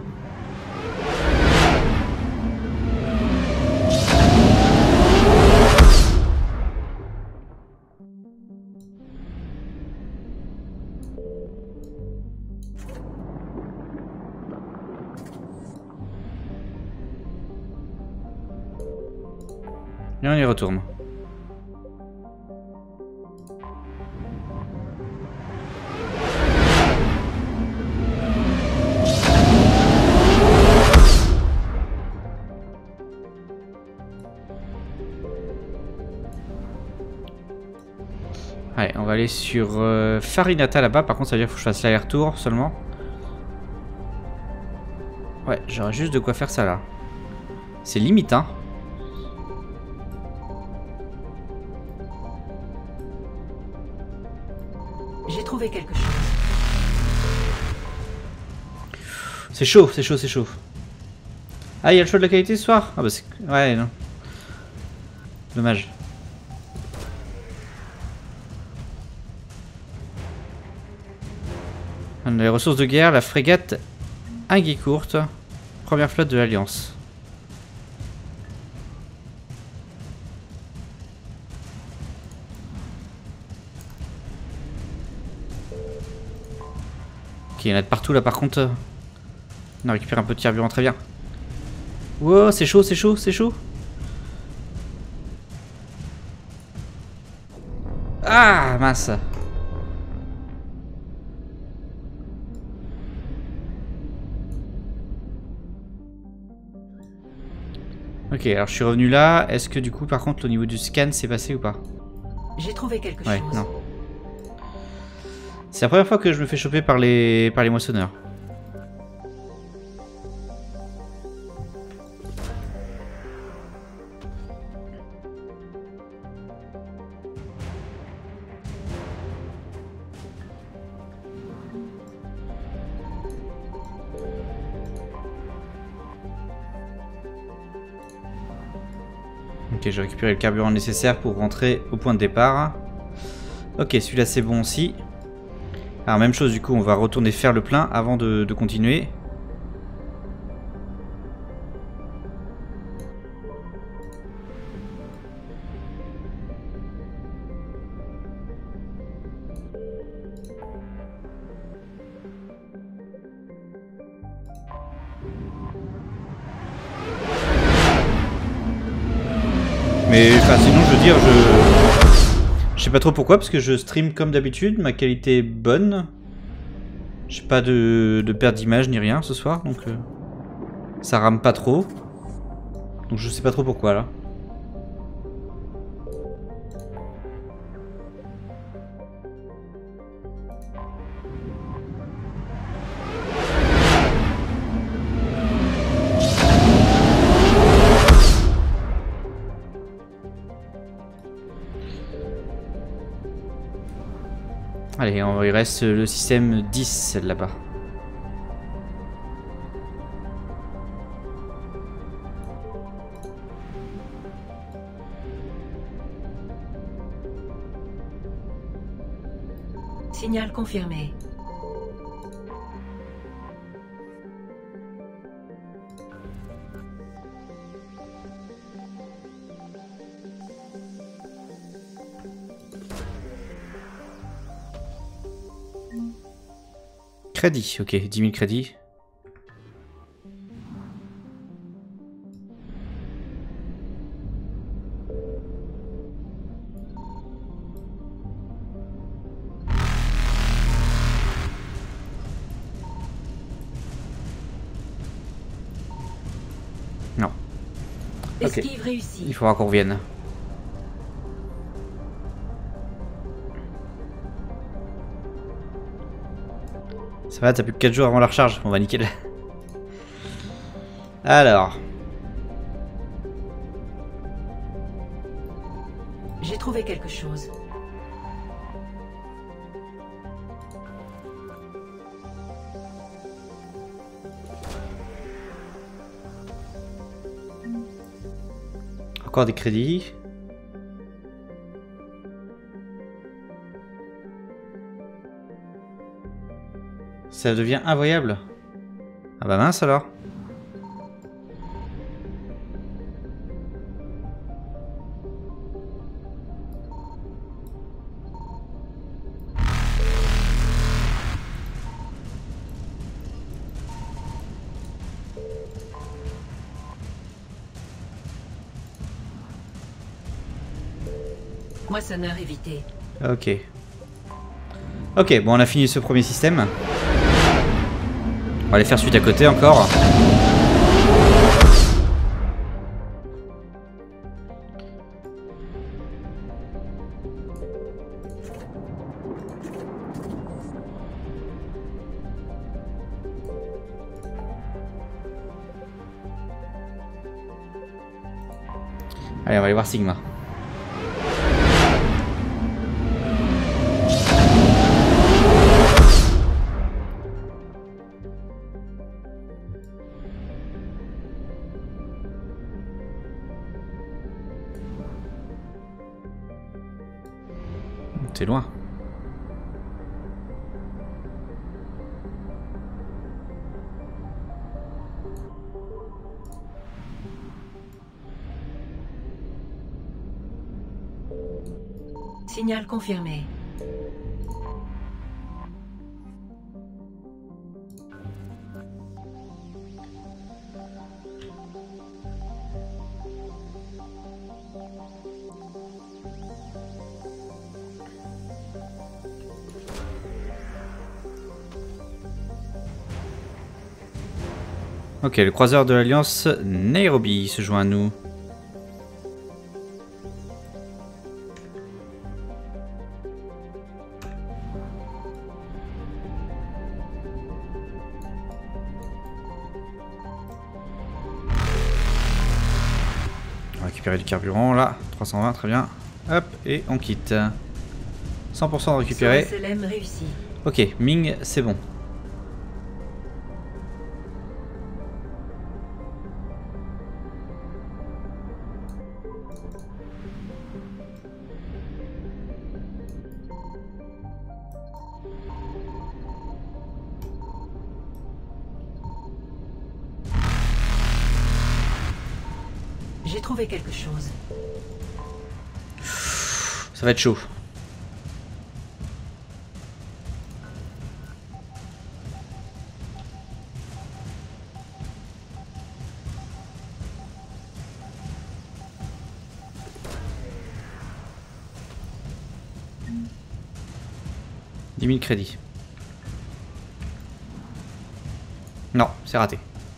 Et on y retourne. Allez, on va aller sur Farinata là-bas. Par contre, ça veut dire qu'il faut que je fasse l'aller-retour seulement. Ouais, j'aurais juste de quoi faire ça là. C'est limite, hein.
J'ai trouvé quelque chose.
C'est chaud, c'est chaud, c'est chaud. Ah, il y a le choix de la qualité ce soir? Ah bah c'est... Ouais, non. Dommage. On a les ressources de guerre, la frégate Aiguicourte, première flotte de l'Alliance. Ok, il y en a de partout là par contre. On a récupéré un peu de carburant, très bien. Wow, c'est chaud, c'est chaud, c'est chaud. Ah, mince. Ok, alors je suis revenu là. Est-ce que du coup, par contre, au niveau du scan, c'est passé ou pas?
J'ai trouvé quelque
Ouais,
chose.
non. C'est la première fois que je me fais choper par les moissonneurs. Ok, j'ai récupéré le carburant nécessaire pour rentrer au point de départ. Ok, celui-là c'est bon aussi. Alors même chose du coup, on va retourner faire le plein avant de continuer. Mais enfin, sinon, je veux dire, je sais pas trop pourquoi, parce que je stream comme d'habitude, ma qualité est bonne. J'ai pas de perte d'image ni rien ce soir, donc ça rame pas trop. Donc je sais pas trop pourquoi là. Allez, il reste le système 10 là-bas.
Signal confirmé.
Crédit, ok, 10 000 crédits. Non. Ok.
Esquive réussie.
Il faudra qu'on revienne. Ça va, t'as plus que 4 jours avant la recharge. On va nickel. Alors.
J'ai trouvé quelque chose.
Encore des crédits. Ça devient invoyable. Ah bah mince alors.
Moissonneur évité.
Ok. Ok, bon on a fini ce premier système. On va aller faire suite à côté encore. Allez, on va aller voir Sigma. C'est loin.
Signal confirmé.
Ok, le croiseur de l'Alliance Nairobi se joint à nous. On va récupérer du carburant là, 320, très bien. Hop, et on quitte. 100% récupéré.
SLM réussi.
Ok, Ming, c'est bon.
J'ai trouvé quelque chose.
Ça va être chaud. 10 000 crédits. Non, c'est raté.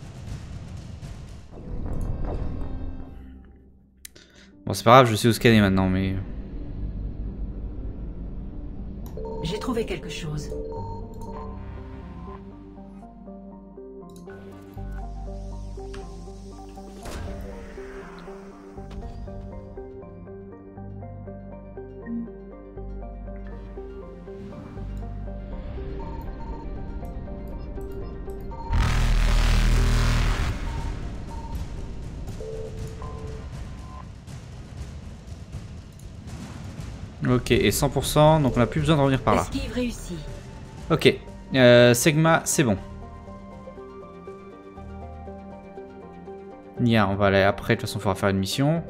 Bon, c'est pas grave, je sais où scanner maintenant, mais...
J'ai trouvé quelque chose.
Ok, et 100%, donc on n'a plus besoin de revenir par là.
Esquive réussie.
Ok, Segma, c'est bon. Nia, on va aller après, de toute façon, il faudra faire une mission.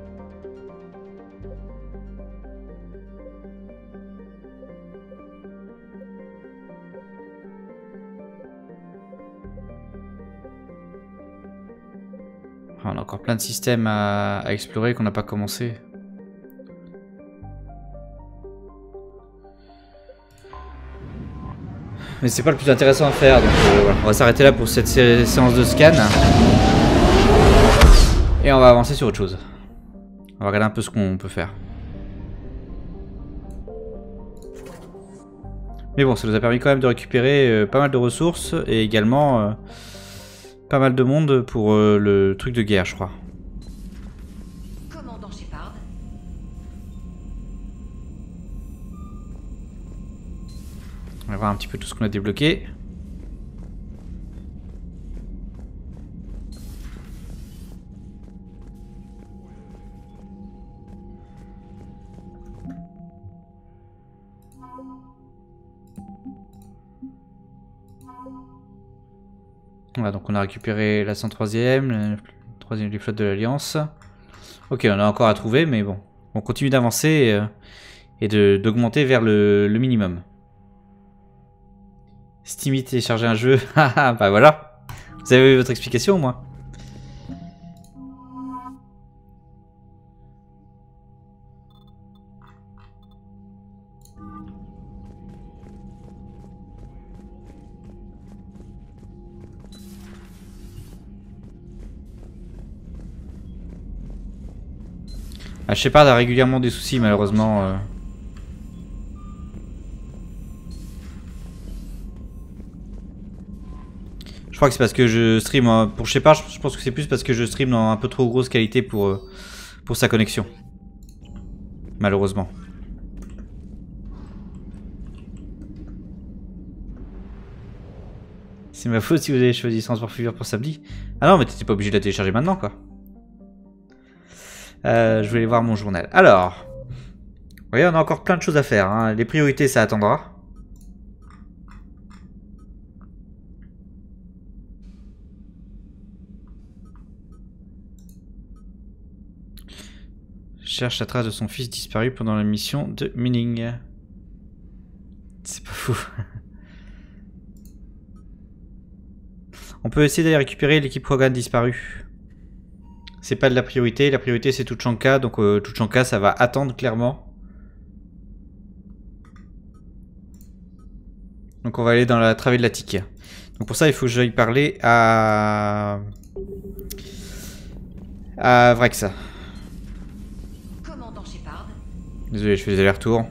On a encore plein de systèmes à explorer qu'on n'a pas commencé. Mais c'est pas le plus intéressant à faire, donc voilà. On va s'arrêter là pour cette séance de scan. Et on va avancer sur autre chose. On va regarder un peu ce qu'on peut faire. Mais bon, ça nous a permis quand même de récupérer pas mal de ressources et également pas mal de monde pour le truc de guerre, je crois.
Commandant Shepard.
On va voir un petit peu tout ce qu'on a débloqué. Voilà, donc on a récupéré la 103e, la 3e du flotte de l'Alliance. Ok, on a encore à trouver, mais bon. On continue d'avancer et d'augmenter vers le minimum. Steamy télécharger un jeu. Bah voilà. Vous avez eu votre explication, moi. Shepard a régulièrement des soucis, malheureusement. Je crois que c'est parce que je stream pour Shepard. Je pense que c'est plus parce que je stream dans un peu trop grosse qualité pour sa connexion. Malheureusement. C'est ma faute si vous avez choisi Transport Fever pour samedi. Ah non, mais t'étais pas obligé de la télécharger maintenant, quoi. Je voulais voir mon journal. Alors, vous voyez, on a encore plein de choses à faire. Hein. Les priorités, ça attendra. Cherche la trace de son fils disparu pendant la mission de mining. C'est pas fou. On peut essayer d'aller récupérer l'équipe Krogan disparue. C'est pas de la priorité c'est Tuchanka, donc Tuchanka ça va attendre clairement. Donc on va aller dans la travée de l'Attique. Donc pour ça il faut que j'aille parler à Vrex.
Commandant Shepard.
Désolé, je fais des allers-retours.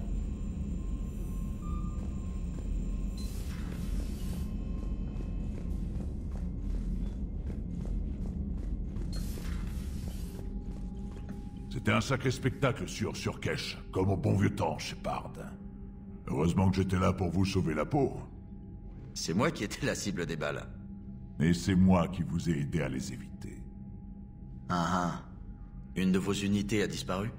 C'était un sacré spectacle sur Surkesh, comme au bon vieux temps, Shepard. Heureusement que j'étais là pour vous sauver la peau.
C'est moi qui étais la cible des balles.
Et c'est moi qui vous ai aidé à les éviter.
Ah ah. Une de vos unités a disparu?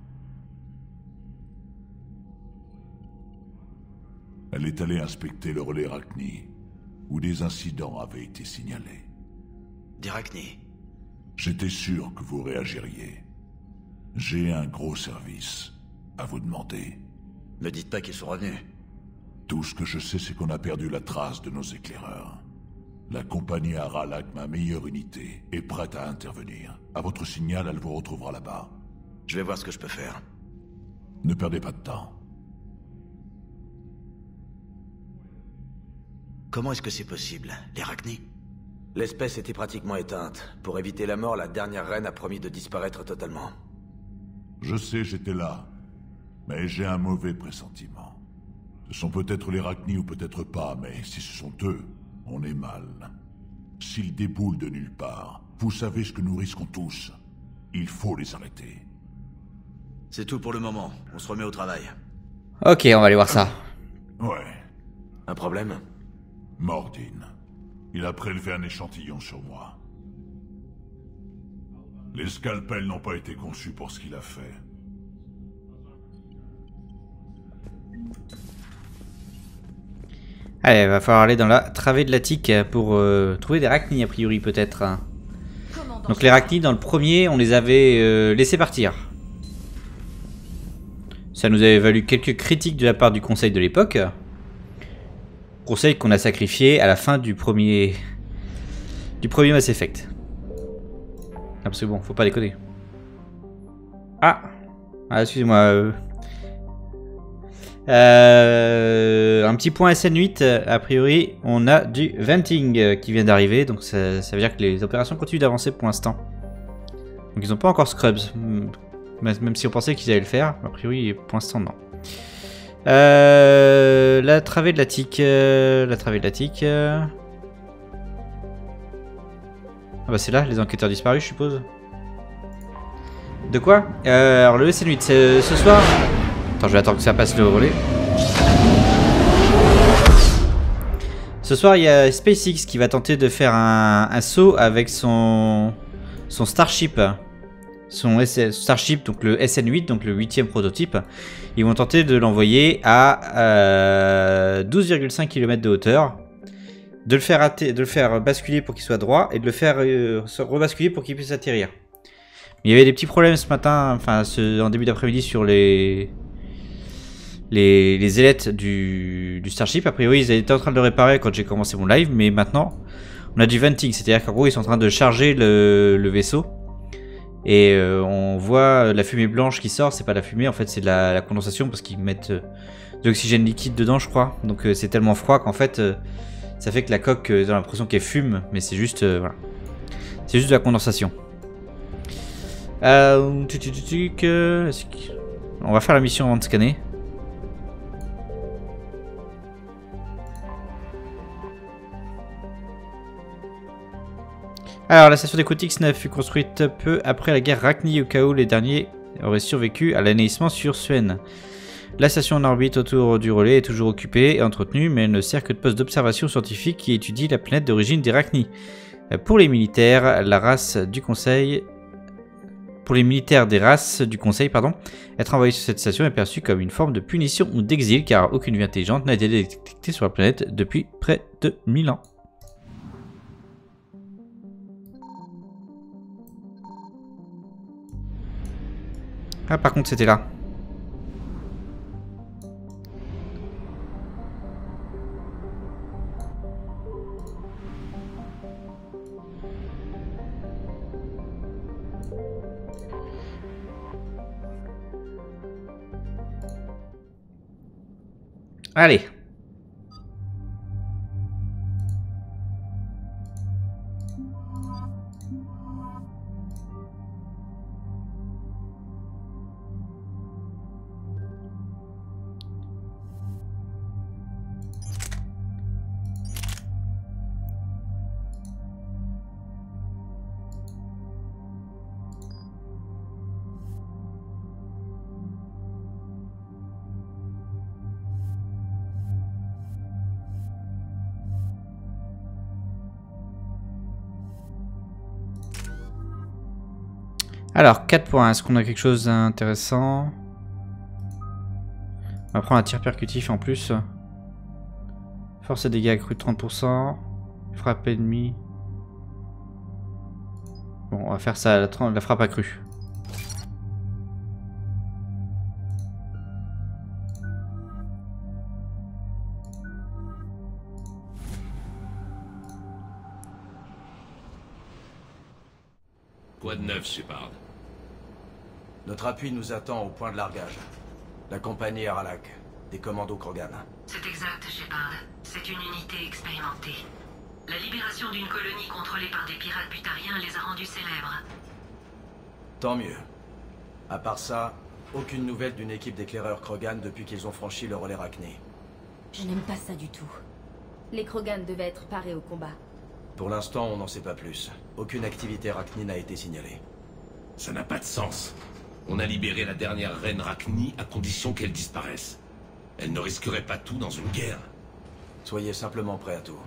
Elle est allée inspecter le relais Rachni, où des incidents avaient été signalés.
D'Irachni.
J'étais sûr que vous réagiriez. J'ai un gros service à vous demander.
Me dites pas qu'ils sont revenus.
Tout ce que je sais, c'est qu'on a perdu la trace de nos éclaireurs. La compagnie Aralak, ma meilleure unité, est prête à intervenir. À votre signal, elle vous retrouvera là-bas.
Je vais voir ce que je peux faire.
Ne perdez pas de temps.
comment est-ce que c'est possible? Les Rachni? L'espèce était pratiquement éteinte. Pour éviter la mort, la dernière reine a promis de disparaître totalement.
Je sais, j'étais là. Mais j'ai un mauvais pressentiment. Ce sont peut-être les Rachni ou peut-être pas, mais si ce sont eux, on est mal. S'ils déboulent de nulle part, vous savez ce que nous risquons tous. Il faut les arrêter.
C'est tout pour le moment. On se remet au travail.
Ok, on va aller voir ça.
Ouais.
Un problème?
Mordin. Il a prélevé un échantillon sur moi. Les scalpels n'ont pas été conçus pour ce qu'il a fait.
Allez, il va falloir aller dans la travée de l'Attique pour trouver des Rachni a priori peut-être. Donc les Rachni dans le premier, on les avait laissés partir. Ça nous avait valu quelques critiques de la part du conseil de l'époque. Conseil qu'on a sacrifié à la fin du premier Mass Effect. Ah, parce que bon, faut pas déconner. Ah, excusez-moi. Un petit point SN8, a priori, on a du venting qui vient d'arriver, donc ça veut dire que les opérations continuent d'avancer pour l'instant. Donc ils n'ont pas encore Scrubs, même si on pensait qu'ils allaient le faire, a priori pour l'instant non. La travée de l'Attique, Ah bah c'est là, les enquêteurs disparus je suppose. De quoi alors le SN8, ce soir... Attends, je vais attendre que ça passe le relais. Ce soir, il y a SpaceX qui va tenter de faire un saut avec son Starship. Son Starship, donc le SN8, donc le 8e prototype. Ils vont tenter de l'envoyer à 12,5 km de hauteur. De le faire basculer pour qu'il soit droit et de le faire rebasculer pour qu'il puisse atterrir. Il y avait des petits problèmes ce matin, enfin en début d'après-midi sur les ailettes du Starship. A priori ils étaient en train de le réparer quand j'ai commencé mon live, mais maintenant on a du venting, c'est-à-dire qu'en gros ils sont en train de charger le vaisseau et on voit la fumée blanche qui sort. C'est pas la fumée en fait, c'est la condensation parce qu'ils mettent de l'oxygène liquide dedans je crois, donc c'est tellement froid qu'en fait ça fait que la coque a l'impression qu'elle fume, mais c'est juste voilà, c'est juste de la condensation. On va faire la mission avant de scanner. Alors, la station d'écoute X9 fut construite peu après la guerre Rachni, au cas où les derniers auraient survécu à l'envahissement sur Suène. La station en orbite autour du relais est toujours occupée et entretenue, mais elle ne sert que de poste d'observation scientifique qui étudie la planète d'origine des Rachni. Pour les militaires, des races du Conseil, être envoyé sur cette station est perçu comme une forme de punition ou d'exil, car aucune vie intelligente n'a été détectée sur la planète depuis près de 1000 ans. Ah, par contre, c'était là. Allez. Alors, 4 points. Est-ce qu'on a quelque chose d'intéressant? On va prendre un tir percutif en plus. Force et dégâts accrus de 30%. Frappe ennemie. Bon, on va faire ça, la frappe accrue.
Quoi de neuf, Shepard?
Notre appui nous attend au point de largage. La compagnie Aralak, des commandos Krogan.
C'est exact, Shepard. c'est une unité expérimentée. La libération d'une colonie contrôlée par des pirates butariens les a rendus célèbres.
Tant mieux. À part ça, aucune nouvelle d'une équipe d'éclaireurs Krogan depuis qu'ils ont franchi le relais Rachni.
Je n'aime pas ça du tout. Les Krogan devaient être parés au combat.
Pour l'instant, on n'en sait pas plus. Aucune activité Rachni n'a été signalée.
Ça n'a pas de sens. On a libéré la dernière reine Rachni à condition qu'elle disparaisse. Elle ne risquerait pas tout dans une guerre.
Soyez simplement prêts à tout.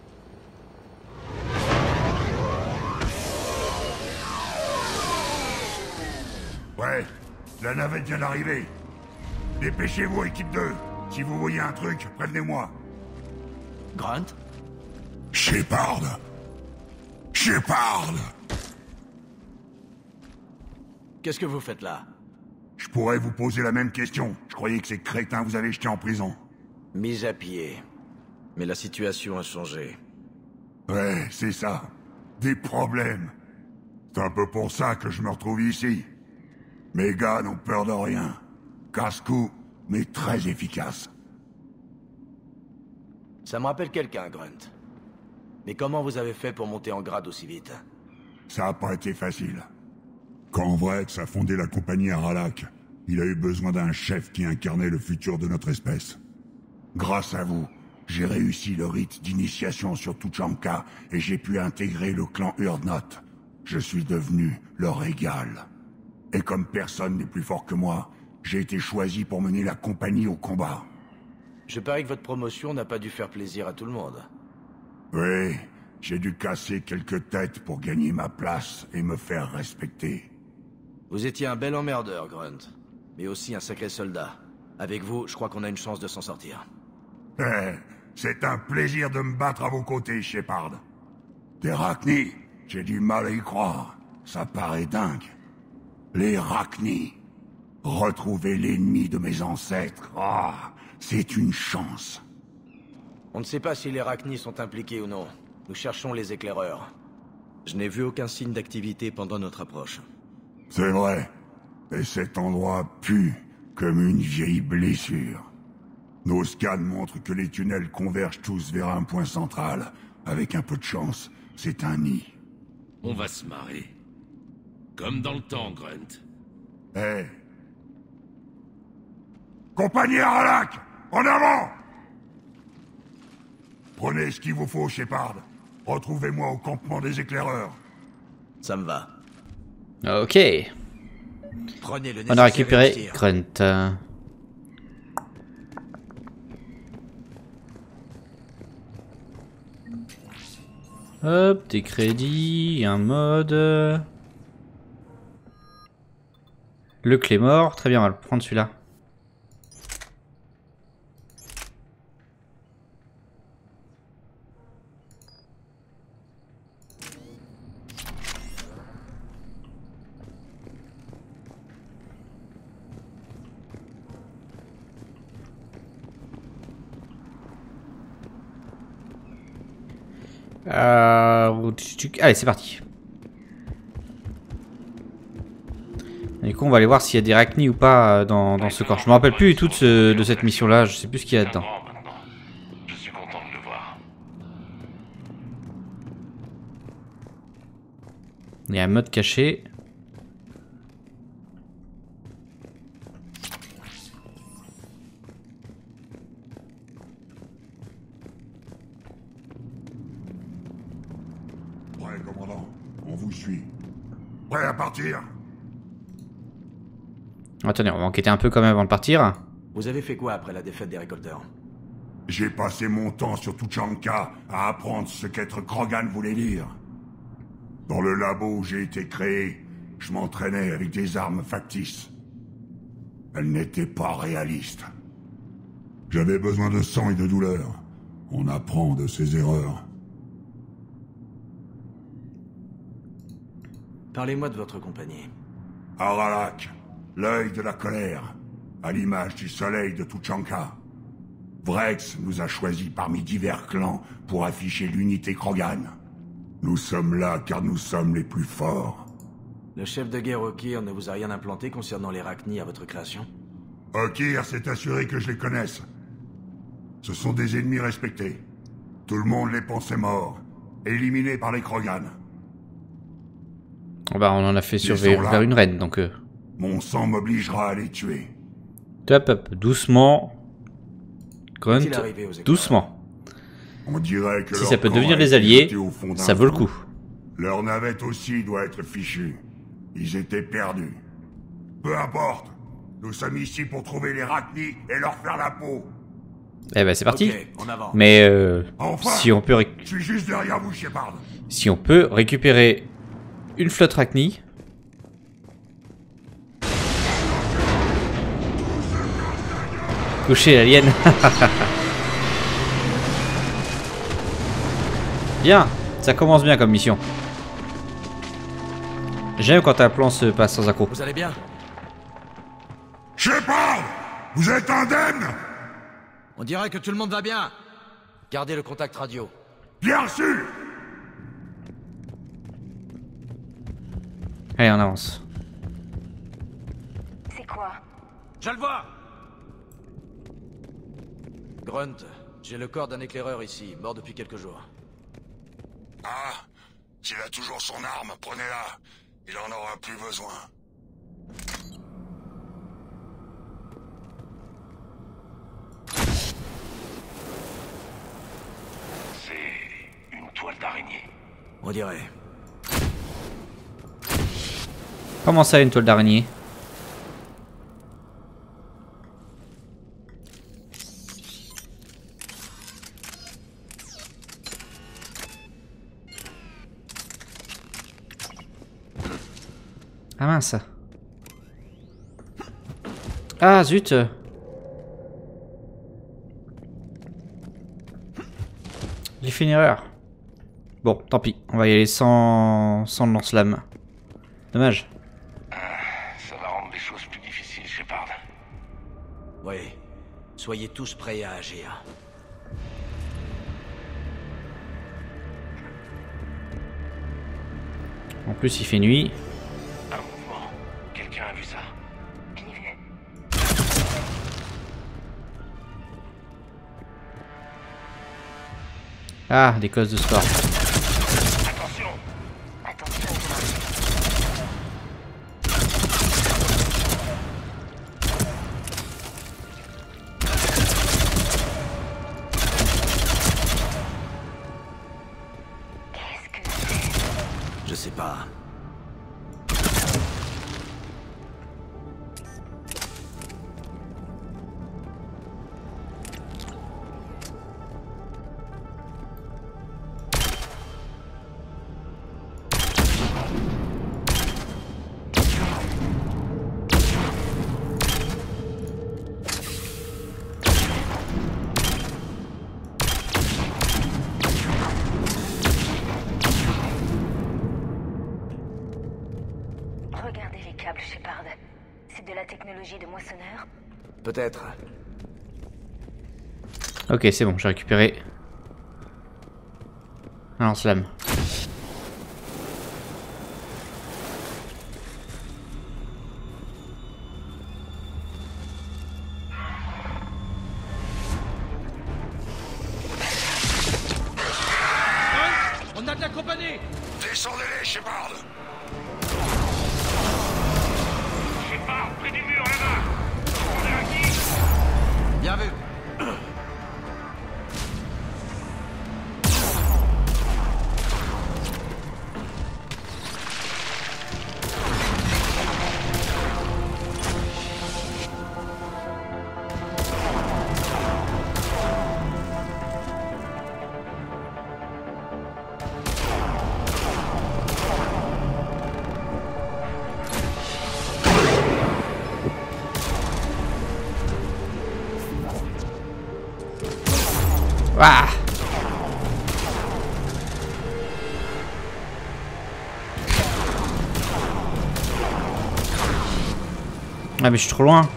Ouais, la navette vient d'arriver. Dépêchez-vous, équipe 2. Si vous voyez un truc, prévenez-moi.
Grunt?
Shepard! Shepard!
Qu'est-ce que vous faites là?
Je pourrais vous poser la même question. Je croyais que ces crétins vous avaient jeté en prison.
Mise à pied. Mais la situation a changé.
Ouais, c'est ça. Des problèmes. C'est un peu pour ça que je me retrouve ici. Mes gars n'ont peur de rien. Casse-cou, mais très efficace.
Ça me rappelle quelqu'un, Grunt. Mais comment vous avez fait pour monter en grade aussi vite?
Ça a pas été facile. Quand Vrex a fondé la compagnie Aralak, il a eu besoin d'un chef qui incarnait le futur de notre espèce. Grâce à vous, j'ai réussi le rite d'initiation sur Tuchanka et j'ai pu intégrer le clan Urdnot. Je suis devenu leur égal. Et comme personne n'est plus fort que moi, j'ai été choisi pour mener la compagnie au combat.
Je parie que votre promotion n'a pas dû faire plaisir à tout le monde.
Oui, j'ai dû casser quelques têtes pour gagner ma place et me faire respecter.
Vous étiez un bel emmerdeur, Grunt. Mais aussi un sacré soldat. Avec vous, je crois qu'on a une chance de s'en sortir.
C'est un plaisir de me battre à vos côtés, Shepard. Des Rachni, j'ai du mal à y croire. Ça paraît dingue. Les Rachni. Retrouver l'ennemi de mes ancêtres. Ah, c'est une chance.
On ne sait pas si les Rachni sont impliqués ou non. Nous cherchons les éclaireurs. Je n'ai vu aucun signe d'activité pendant notre approche.
C'est vrai. Et cet endroit pue comme une vieille blessure. Nos scans montrent que les tunnels convergent tous vers un point central. Avec un peu de chance, c'est un nid.
On va se marrer. Comme dans le temps, Grunt.
Compagnie Aralak, en avant! Prenez ce qu'il vous faut, Shepard. Retrouvez-moi au campement des éclaireurs.
Ça me va.
Ok.
Prenez le
On a récupéré Grunt. Hop, des crédits, un mode. Le Claymore, très bien, on va le prendre celui-là. Allez, c'est parti. Du coup, on va aller voir s'il y a des Rachni ou pas dans ce corps. Je me rappelle plus du tout de cette mission-là. Je sais plus ce qu'il y a dedans.
Je suis content de le voir.
Il y a un mode caché.
Prêt, commandant. On vous suit. Prêt à partir.
Attendez, on va enquêter un peu quand même avant de partir.
Vous avez fait quoi après la défaite des récolteurs?
J'ai passé mon temps sur Tuchanka à apprendre ce qu'être Krogan voulait dire. Dans le labo où j'ai été créé, je m'entraînais avec des armes factices. Elles n'étaient pas réalistes. J'avais besoin de sang et de douleur. On apprend de ses erreurs.
Parlez-moi de votre compagnie.
Aralak, l'œil de la colère, à l'image du soleil de Tuchanka. Vrex nous a choisis parmi divers clans pour afficher l'unité Krogan. Nous sommes là car nous sommes les plus forts.
Le chef de guerre Okir ne vous a rien implanté concernant les Rachni à votre création?
Okir s'est assuré que je les connaisse. Ce sont des ennemis respectés. Tout le monde les pensait morts, éliminés par les Krogan.
Bah, on en a fait surveiller vers une reine, donc...
Mon sang m'obligera à les tuer.
Hop, hop, doucement. Grunt, doucement.
On dirait que
si ça peut devenir des alliés, ça vaut le coup.
Leur navette aussi doit être fichue. Ils étaient perdus. Peu importe. Nous sommes ici pour trouver les Rachni et leur faire la peau.
Eh ben c'est parti.
Okay, on avance.
Mais
enfin,
si on peut
je suis juste derrière vous, Shepard.
Si on peut récupérer une flotte Rachni. Coucher l'alien. Bien, ça commence bien comme mission. J'aime quand un plan se passe sans accroc.
Vous allez bien?
Shepard, vous êtes indemne?
On dirait que tout le monde va bien. Gardez le contact radio.
Bien sûr.
Allez, on avance.
C'est quoi?
Je le vois.
Grunt, j'ai le corps d'un éclaireur ici, mort depuis quelques jours.
Ah, s'il a toujours son arme, prenez-la. Il en aura plus besoin.
C'est une toile d'araignée.
On dirait.
Comment ça, une toile d'araignée? Ah mince. Ah zut. J'ai fait une erreur. Bon, tant pis. On va y aller sans le lance-flamme. Dommage.
Ça va rendre les choses plus difficiles, Shepard.
Oui. Soyez tous prêts à agir.
En plus, il fait nuit.
Un mouvement. Quelqu'un a vu ça?
Je l'ai vu.
Ah, des causes de sport.
Attention.
Attention. Qu'est-ce que c'est?
Je sais pas.
Regardez les câbles, Shepard. C'est de la technologie de moissonneur?
Peut-être.
Ok, c'est bon, j'ai récupéré un lance-flamme.
On a de la compagnie.
Descendez-les, Shepard.
Shepard, près du mur, là-bas. On est acquis.
Bien vu.
Ah, ah mais je suis trop loin.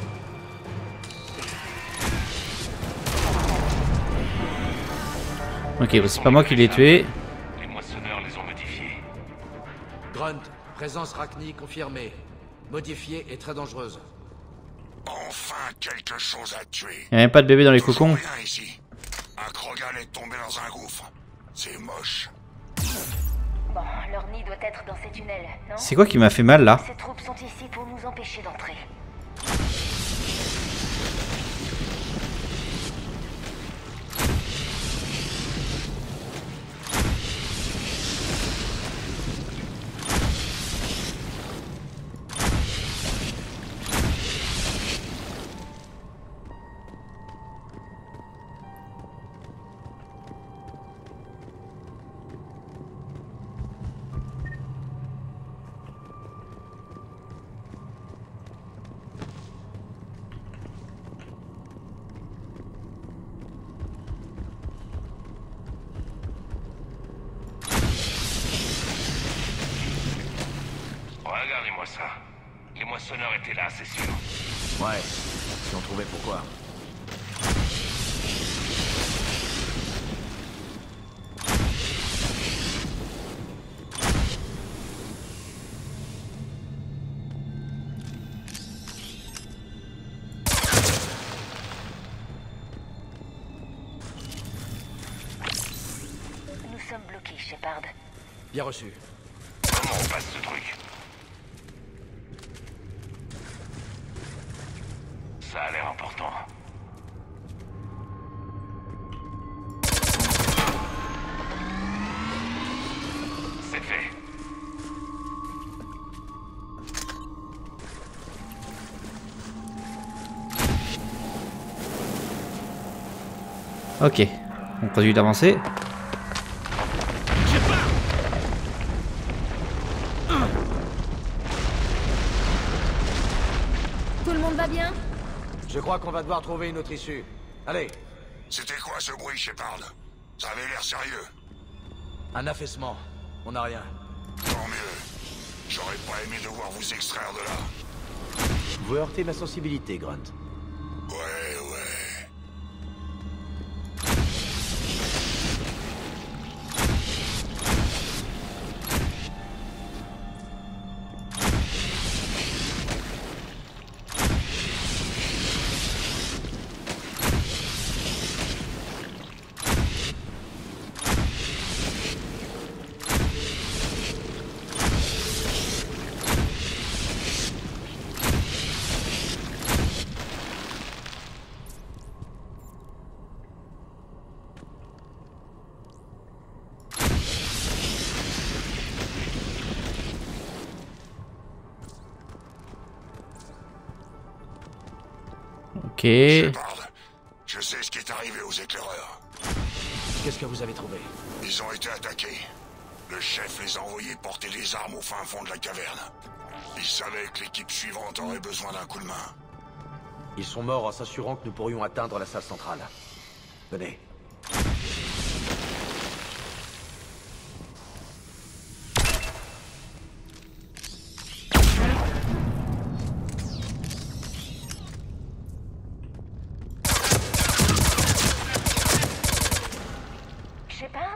Ok, bah, c'est pas moi qui l'ai tué.
Les moissonneurs les ont modifiés.
Grunt, présence Rachni confirmée. Modifiée et très dangereuse.
Enfin quelque chose à tuer.
Y'a même pas de bébé dans les
Toujours
cocons.
rien ici.
tomber dans un gouffre. C'est moche.
Bon, leur nid doit être dans ces tunnels, non?
C'est quoi qui m'a fait mal là?
Ces troupes sont ici pour nous empêcher d'entrer.
Regardez-moi ça. Les moissonneurs étaient là, c'est sûr.
Ouais, si on trouvait pourquoi.
Nous sommes bloqués, Shepard.
Bien reçu.
Comment on passe ce truc? Ça a l'air important. C'est fait.
Ok, on continue d'avancer.
Tout le monde va bien?
Je crois qu'on va devoir trouver une autre issue. Allez.
C'était quoi ce bruit, Shepard? Ça avait l'air sérieux.
Un affaissement. On n'a rien.
Tant mieux. J'aurais pas aimé devoir vous extraire de là.
Vous heurtez ma sensibilité, Grunt.
Ouais.
Ok.
Shepard, je sais ce qui est arrivé aux éclaireurs.
Qu'est-ce que vous avez trouvé?
Ils ont été attaqués. Le chef les a envoyés porter des armes au fin fond de la caverne. Il savait que l'équipe suivante aurait besoin d'un coup de main.
Ils sont morts en s'assurant que nous pourrions atteindre la salle centrale. Venez.
Shepard?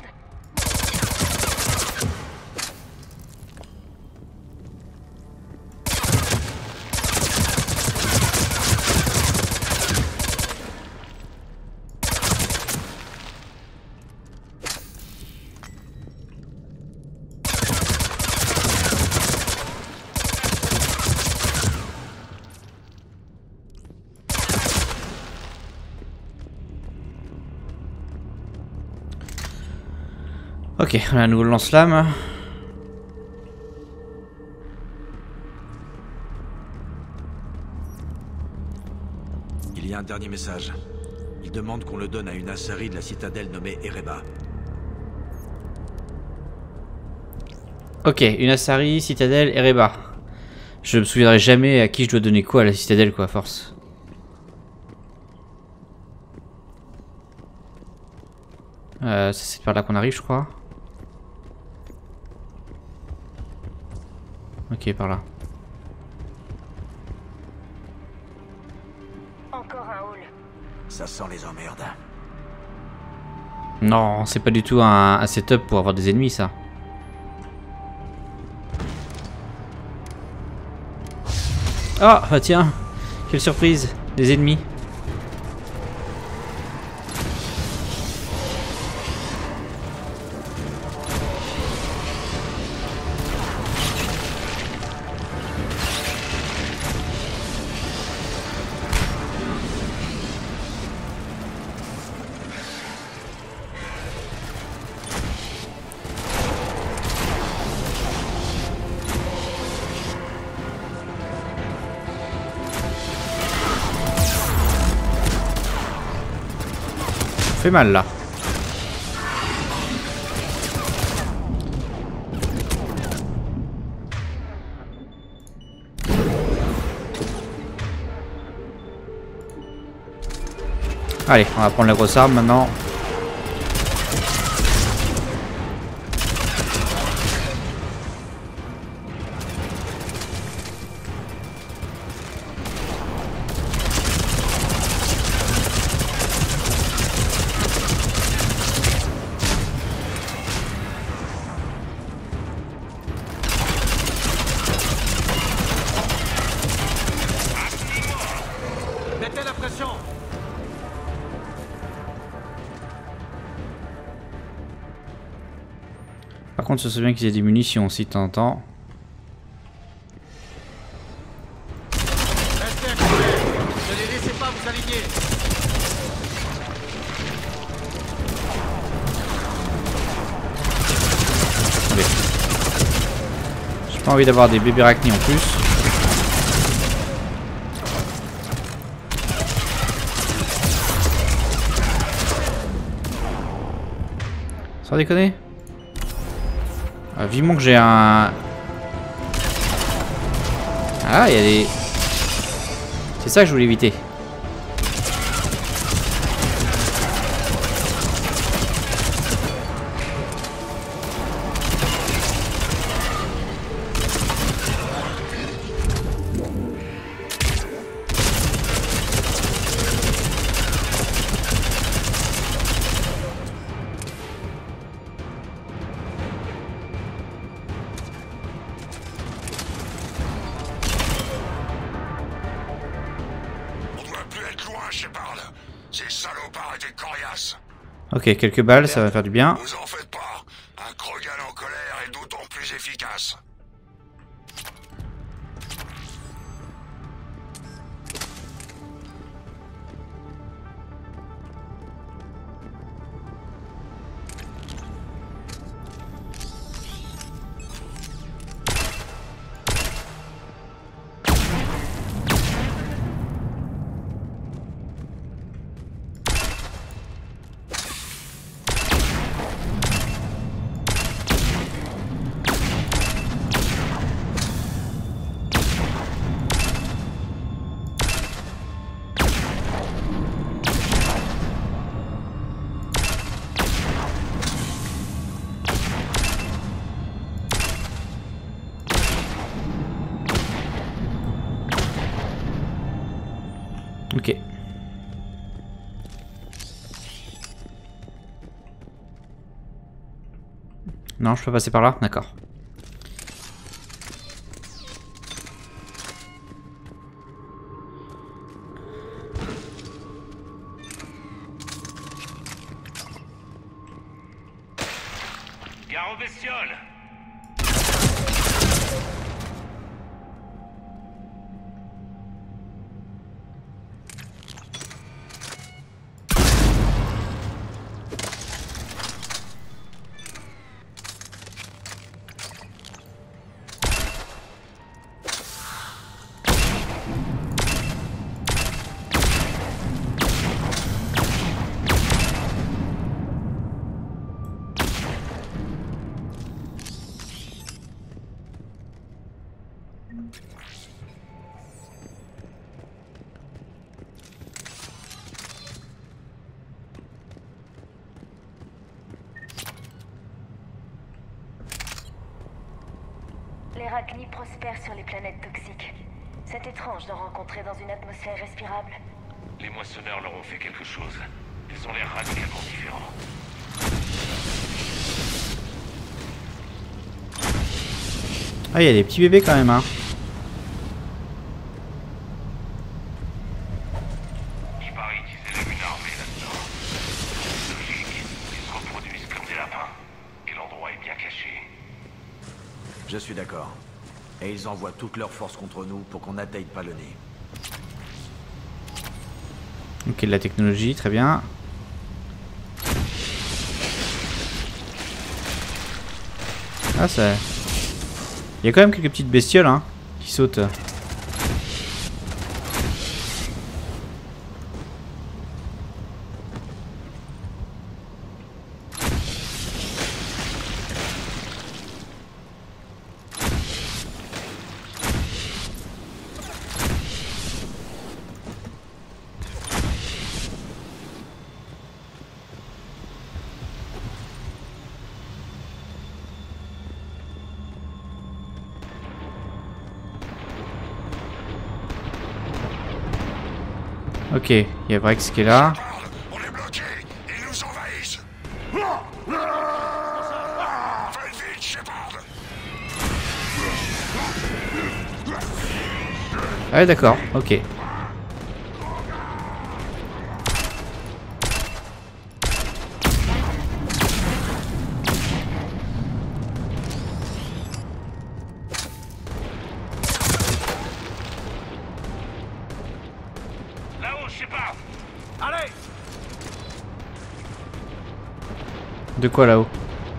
Ok, on a un nouveau lance-flamme.
Il y a un dernier message. Il demande qu'on le donne à une Asari de la citadelle nommée Ereba.
Ok, une Asari, citadelle, Ereba. Je me souviendrai jamais à qui je dois donner quoi à la citadelle, quoi, à force. C'est par là qu'on arrive, je crois. Ok, par là.
Encore un hall.
Ça sent les emmerdes.
Non, c'est pas du tout un setup pour avoir des ennemis, ça. Ah, bah tiens, quelle surprise, des ennemis. fait mal là. Allez, on va prendre la grosse arme maintenant.
Mettez la pression.
Par contre, ce serait bien qu'ils aient des munitions aussi de temps en temps.
Restez à côté. Ne les laissez pas vous aligner.
Allez. J'ai pas envie d'avoir des bébés arachnides en plus. Sans déconner. Ah, vivement que j'ai un... Ah, il y a des... C'est ça que je voulais éviter.
Ces salopards étaient coriaces.
Ok, quelques balles, ça va faire du bien.
Vous en faites pas. Un Krogan en colère est d'autant plus efficace.
Ok. Non, je peux passer par là? D'accord.
Gare aux bestioles.
Les Rachni prospèrent sur les planètes toxiques. C'est étrange d'en rencontrer dans une atmosphère respirable.
Les moissonneurs leur ont fait quelque chose. Ils ont l'air radicalement différents.
Ah, il y a des petits bébés quand même, hein.
Je parie qu'ils élèvent une armée là-dedans. Logique. Ils se reproduisent comme des lapins. Et l'endroit est bien caché.
Je suis d'accord. Et ils envoient toute leur force contre nous pour qu'on n'atteigne pas le nez.
Ok, de la technologie, très bien. Ah, ça... Il y a quand même quelques petites bestioles, hein, qui sautent. Ok, il y a Brex qui est là.
On est bloqué. Ils nous envahissent. Faites vite, Shepard.
Ah ouais, d'accord, ok.
Là-haut, Shepard.
Allez!
De quoi là-haut?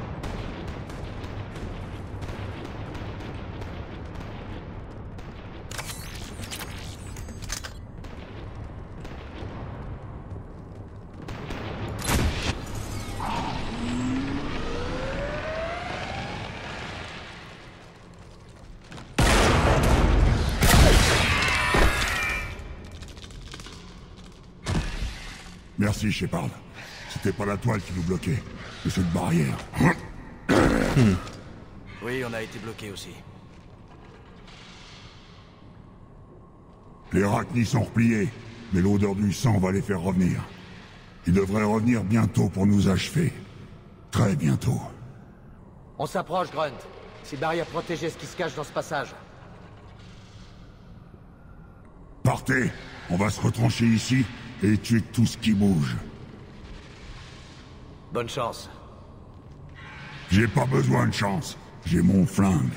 Merci, Shepard. C'était pas la toile qui nous bloquait, mais cette barrière.
Oui, on a été bloqué aussi.
Les Rachni sont repliés, mais l'odeur du sang va les faire revenir. Ils devraient revenir bientôt pour nous achever. Très bientôt.
On s'approche, Grunt. Ces barrières protégées ce qui se cache dans ce passage.
Partez, on va se retrancher ici et tuer tout ce qui bouge.
Bonne chance.
J'ai pas besoin de chance, j'ai mon flingue.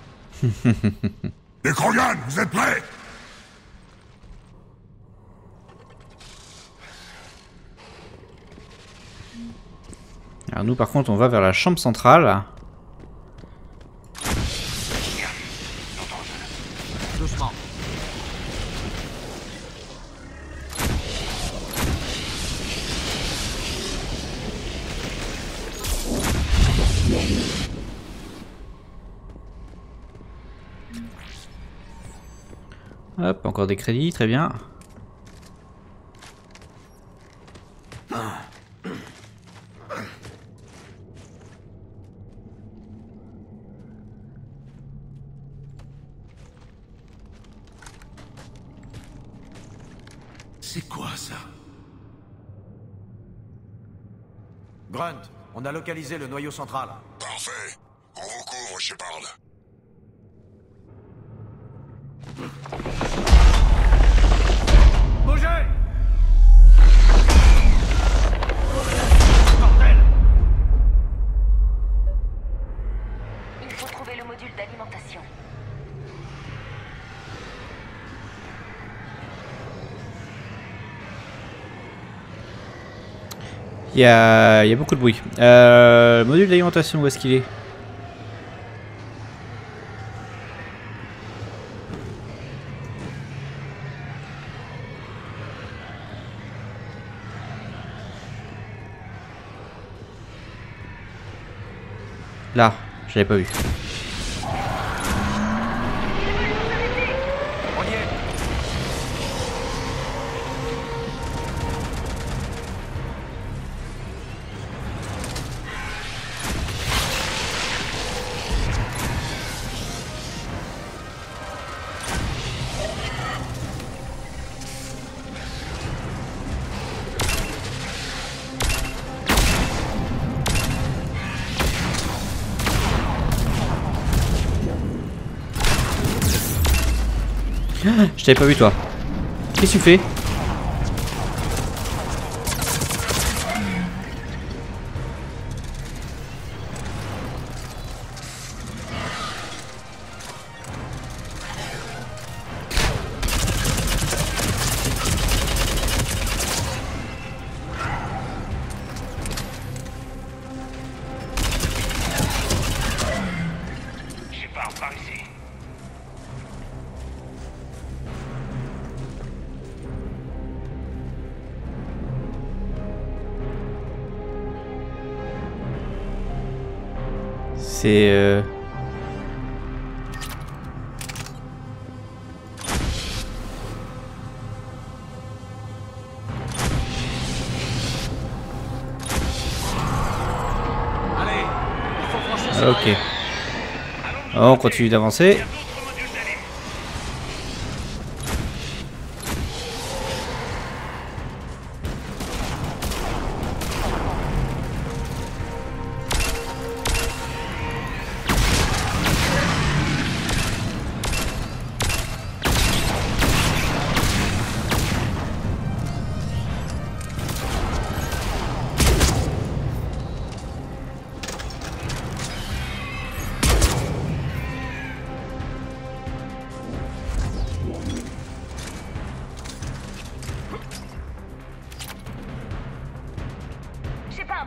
Les Krogan, vous êtes prêts?
Alors nous par contre on va vers la chambre centrale.
Doucement.
Hop, encore des crédits, très bien.
C'est quoi ça?
Grunt, on a localisé le noyau central.
Parfait. On vous couvre, Shepard.
Bougez! Bordel!
Il faut trouver le module d'alimentation.
Il y a beaucoup de bruit. Module d'alimentation, où est-ce qu'il est? Là, je l'avais pas vu.
On y est!
Je t'avais pas vu toi. Qu'est-ce que tu fais?
Shepard, par ici.
C'est
Allez! Il faut franchir ces
ok.
barrières.
On continue d'avancer.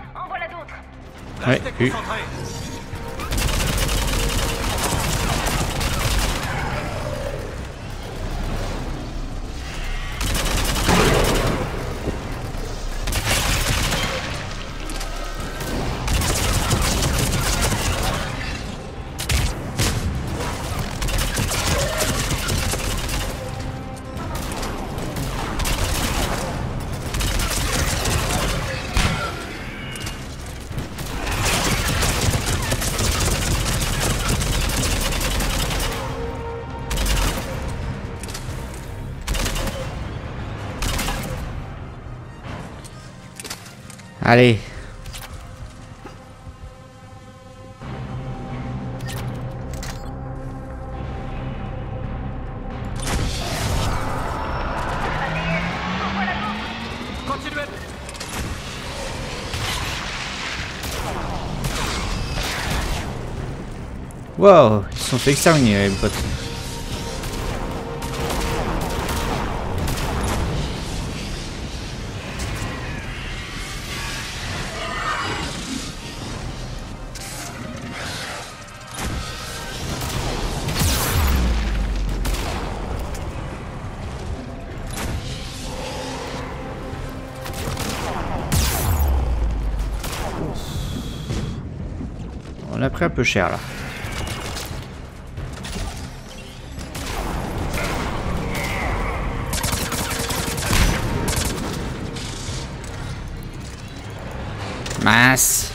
En voilà d'autres.
Ouais, oui. Allez.
Continuez.
Wow, ils se sont fait exterminer les potes. On a pris un peu cher là. Mince.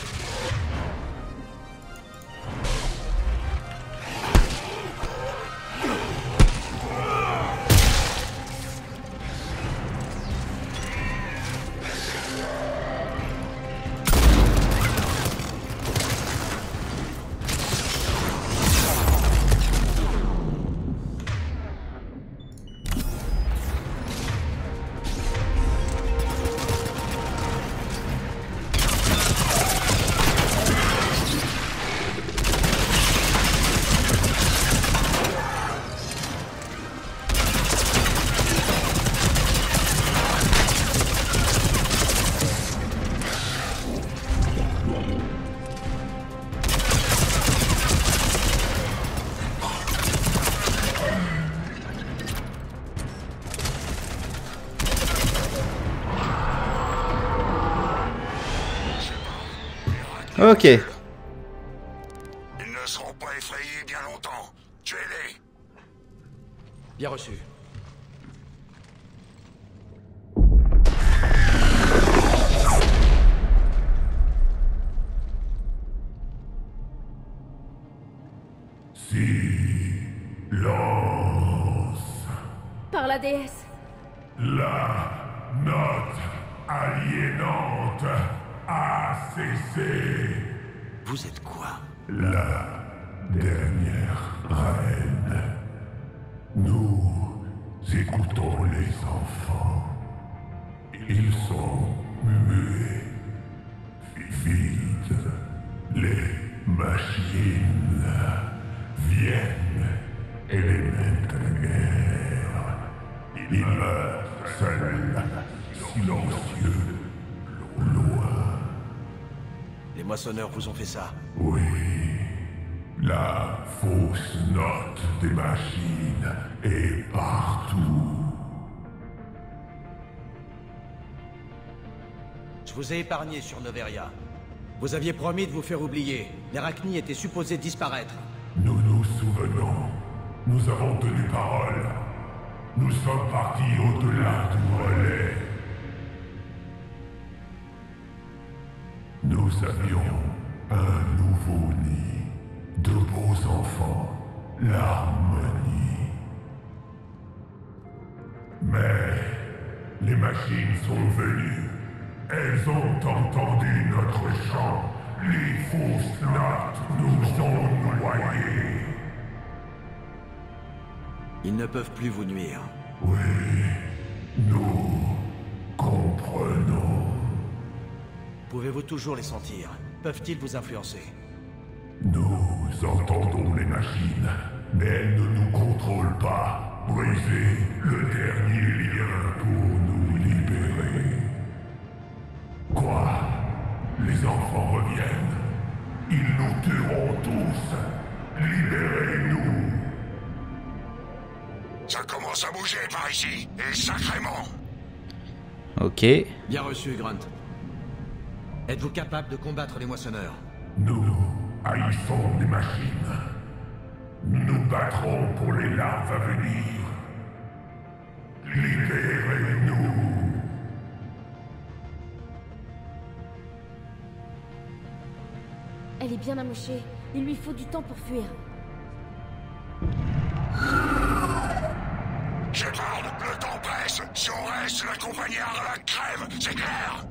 Ok.
Ils ne seront pas effrayés bien longtemps. Tuez-les.
Bien reçu.
Silence.
Par la déesse.
La note aliénante a cessé.
Vous êtes quoi?
La dernière reine. Nous écoutons les enfants. Ils sont muets, vides. Les machines viennent et les mettent à guerre. Ils meurent seuls, silencieux, loin.
Les moissonneurs vous ont fait ça?
Oui. La fausse note des machines est partout.
Je vous ai épargné sur Noveria. Vous aviez promis de vous faire oublier. L'Arachnie était supposée disparaître.
Nous nous souvenons. Nous avons tenu parole. Nous sommes partis au-delà du relais. Nous avions un nouveau nid. De beaux enfants. L'harmonie. Mais les machines sont venues. Elles ont entendu notre chant. Les fausses notes nous ont noyés.
Ils ne peuvent plus vous nuire.
Oui, nous comprenons.
Pouvez-vous toujours les sentir? Peuvent-ils vous influencer?
Nous entendons les machines, mais elles ne nous contrôlent pas. Brisez le dernier lien pour nous libérer. Quoi? Les enfants reviennent, ils nous tueront tous. Libérez-nous.
Ça commence à bouger par ici, et sacrément.
Ok.
Bien reçu, Grunt. Êtes-vous capable de combattre les moissonneurs?
Nous haïssons les machines. Nous nous battrons pour les larves à venir. Libérez-nous.
Elle est bien amochée. Il lui faut du temps pour fuir.
Shepard, le temps presse. Si on reste, la compagnie Aralac crève, c'est clair.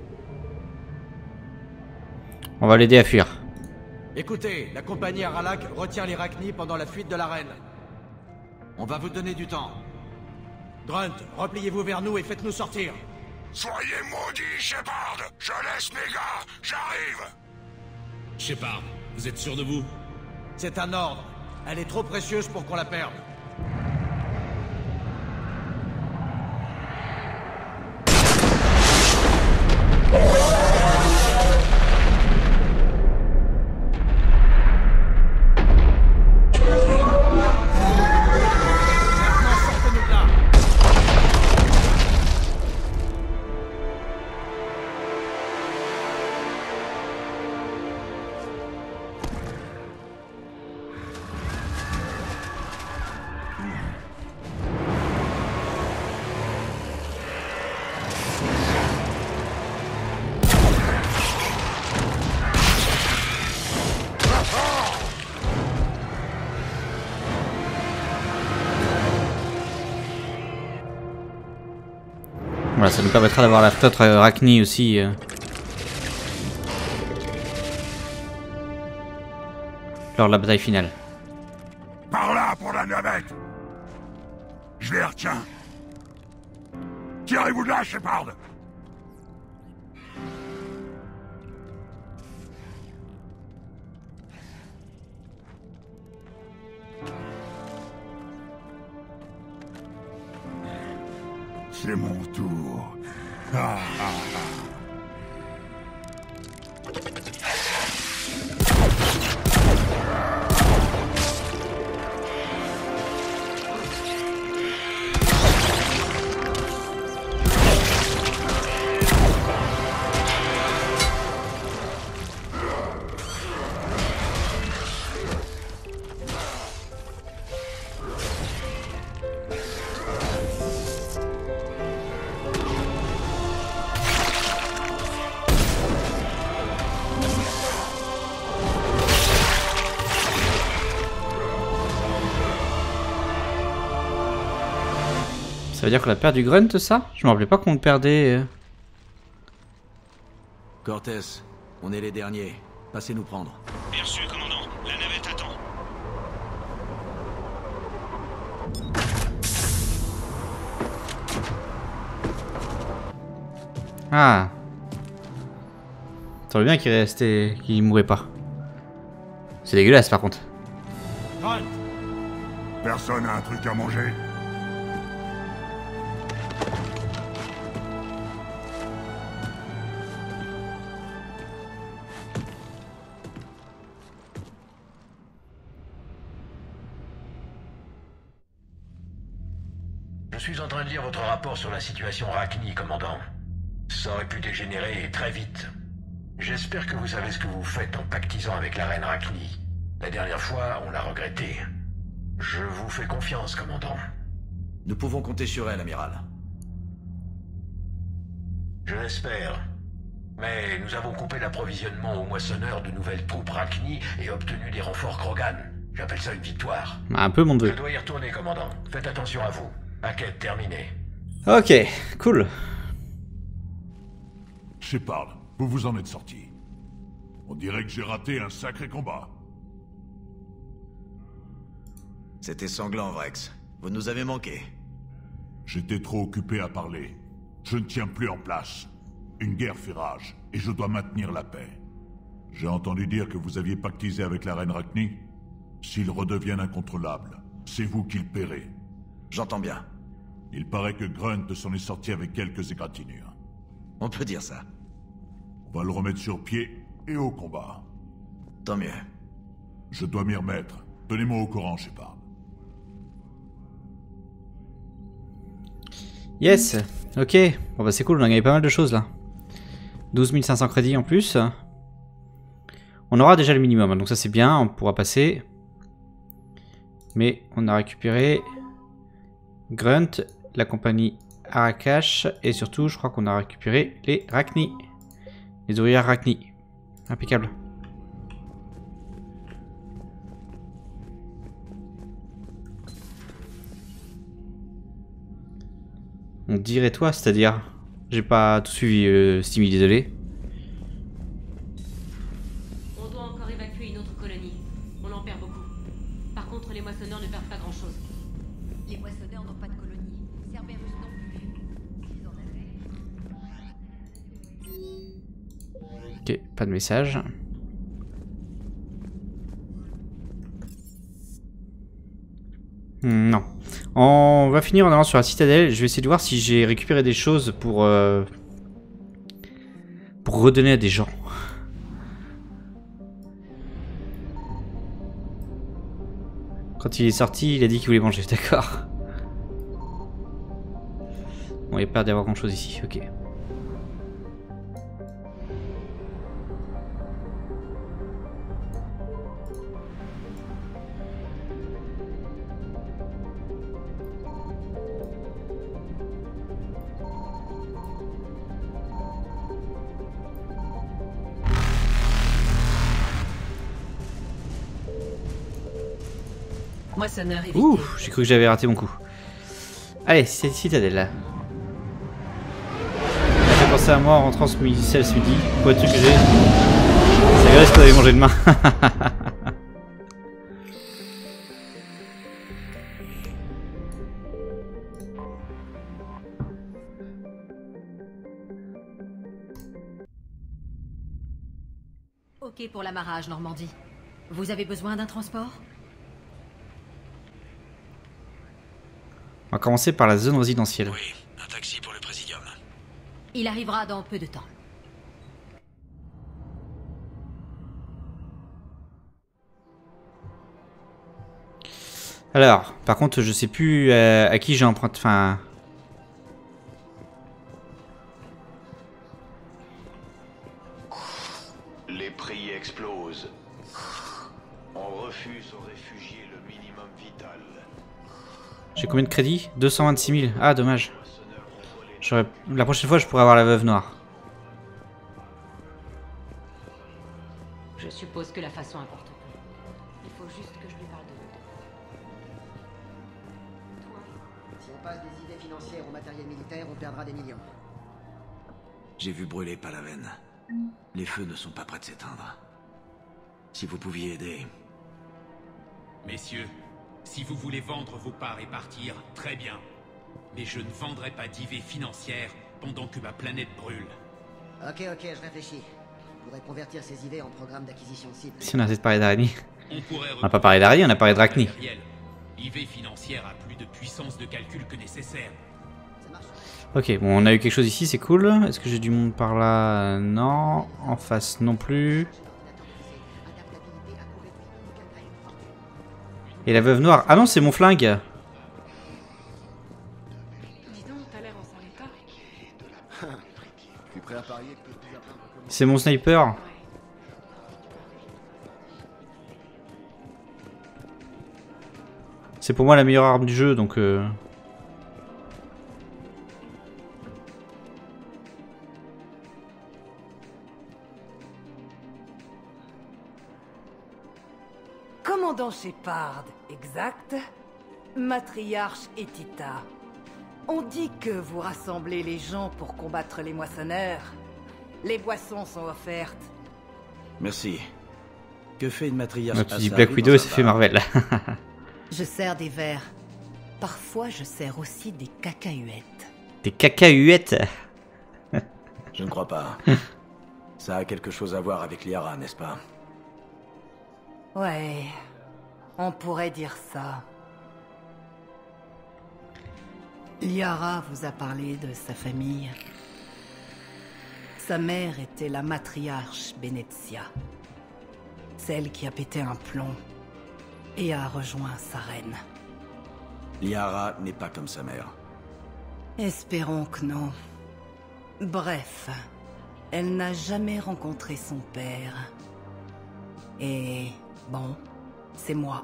On va l'aider à fuir.
Écoutez, la compagnie Aralac retient les Rachni pendant la fuite de la reine. On va vous donner du temps. Grunt, repliez-vous vers nous et faites-nous sortir.
Soyez maudits, Shepard. Je laisse mes gars, j'arrive.
Shepard, vous êtes sûr de vous?
C'est un ordre. Elle est trop précieuse pour qu'on la perde.
Voilà, ça nous permettra d'avoir la flotte Rachni aussi. Lors de la bataille finale.
Par là pour la navette. Je les retiens. Tirez-vous de là, Shepard. C'est mon tour. Ah, ah, ah.
Ça veut dire qu'on a perdu Grunt, ça? Je me rappelais pas qu'on le perdait.
Cortés, on est les derniers. Passez nous prendre.
Bien sûr, commandant. La navette attend.
Ah. Ça aurait bien qu'il restait, qu'il mourait pas. C'est dégueulasse par contre.
Grunt.
Personne a un truc à manger?
Je suis en train de lire votre rapport sur la situation Rachni, commandant. Ça aurait pu dégénérer et très vite. J'espère que vous savez ce que vous faites en pactisant avec la reine Rachni. La dernière fois, on l'a regretté. Je vous fais confiance, commandant.
Nous pouvons compter sur elle, amiral.
Je l'espère. Mais nous avons coupé l'approvisionnement aux moissonneurs de nouvelles troupes Rachni et obtenu des renforts Krogan. J'appelle ça une victoire.
Un peu, mon neveu.
Je dois y retourner, commandant. Faites attention à vous. Enquête terminée.
Ok, cool.
Shepard, vous vous en êtes sorti. On dirait que j'ai raté un sacré combat.
C'était sanglant, Vrex. Vous nous avez manqué.
J'étais trop occupé à parler. Je ne tiens plus en place. Une guerre fait rage, et je dois maintenir la paix. J'ai entendu dire que vous aviez pactisé avec la reine Rachni. S'ils redeviennent incontrôlables, c'est vous qui le paierez.
J'entends bien.
Il paraît que Grunt s'en est sorti avec quelques égratignures.
On peut dire ça.
On va le remettre sur pied et au combat.
Tant mieux.
Je dois m'y remettre. Tenez-moi au courant, Shepard.
Yes. Ok. Bon bah c'est cool, on a gagné pas mal de choses là. 12 500 crédits en plus. On aura déjà le minimum, hein, donc ça c'est bien, on pourra passer. Mais on a récupéré Grunt, la compagnie Arakash, et surtout je crois qu'on a récupéré les Rachni. Les ouvrières Rachni. Impeccable. On dirait toi, c'est-à-dire... J'ai pas tout suivi, Stimmy, désolé.
On doit encore évacuer une autre colonie. On en perd beaucoup. Par contre, les moissonneurs ne perdent pas grand-chose.
Les moissonneurs n'ont pas de colonie. Cerberus non plus. Ils en avaient.
Ok, pas de message. Non. On va finir en allant sur la citadelle. Je vais essayer de voir si j'ai récupéré des choses pour redonner à des gens. Quand il est sorti, il a dit qu'il voulait manger, d'accord. Bon, il n'y a pas d'avoir grand chose ici, ok.
Moissonneur évité.
Ouh, j'ai cru que j'avais raté mon coup. Allez, c'est citadelle là. J'ai pensé à moi en rentrant ce midi. Pour être sûr que j'ai. Ça risque d'aller manger demain.
Ok pour l'amarrage, Normandie. Vous avez besoin d'un transport?
On va commencer par la zone résidentielle.
Oui, un taxi pour le Présidium.
Il arrivera dans peu de temps.
Alors, par contre, je sais plus à qui j'ai emprunté. Enfin.
Les prix explosent. On refuse aux réfugiés le minimum vital.
J'ai combien de crédits? 226 000. Ah, dommage. La prochaine fois, je pourrais avoir la veuve noire.
Je suppose que la façon importe. Il faut juste que je lui parle de
Si on passe des idées financières au matériel militaire, on perdra des millions.
J'ai vu brûler Palaven. Les feux ne sont pas prêts de s'éteindre. Si vous pouviez aider...
Messieurs, si vous voulez vendre vos parts et partir, très bien. Mais je ne vendrai pas d'IV financière pendant que ma planète brûle.
Ok, je réfléchis. Je pourrais convertir ces IV en programme d'acquisition de cibles.
Si on a peut-être parlé d'Araignée.
On pourrait
On n'a pas parlé d'Araignée, on a parlé de Rachni.
IV financière a plus de puissance de calcul que nécessaire.
Ok, bon, on a eu quelque chose ici, c'est cool. Est-ce que j'ai du monde par là? Non. En face non plus. Et la veuve noire. Ah non, c'est mon flingue.
Dis donc, t'as l'air en sale état.
Je suis prêt à parier que tout à plaindre comme...
C'est mon sniper. C'est pour moi la meilleure arme du jeu, donc...
Commandant Shepard, exact. Matriarche Etita. On dit que vous rassemblez les gens pour combattre les moissonneurs. Les boissons sont offertes.
Merci. Que fait une matriarche?
Ah, tu dis Black Widow et ça fait Marvel.
Je sers des verres. Parfois, je sers aussi des cacahuètes.
Des cacahuètes?
Je ne crois pas. Ça a quelque chose à voir avec Liara, n'est-ce pas?
Ouais, on pourrait dire ça. Liara vous a parlé de sa famille. Sa mère était la matriarche Benezia. Celle qui a pété un plomb et a rejoint sa reine.
Liara n'est pas comme sa mère.
Espérons que non. Bref, elle n'a jamais rencontré son père. Et bon, c'est moi.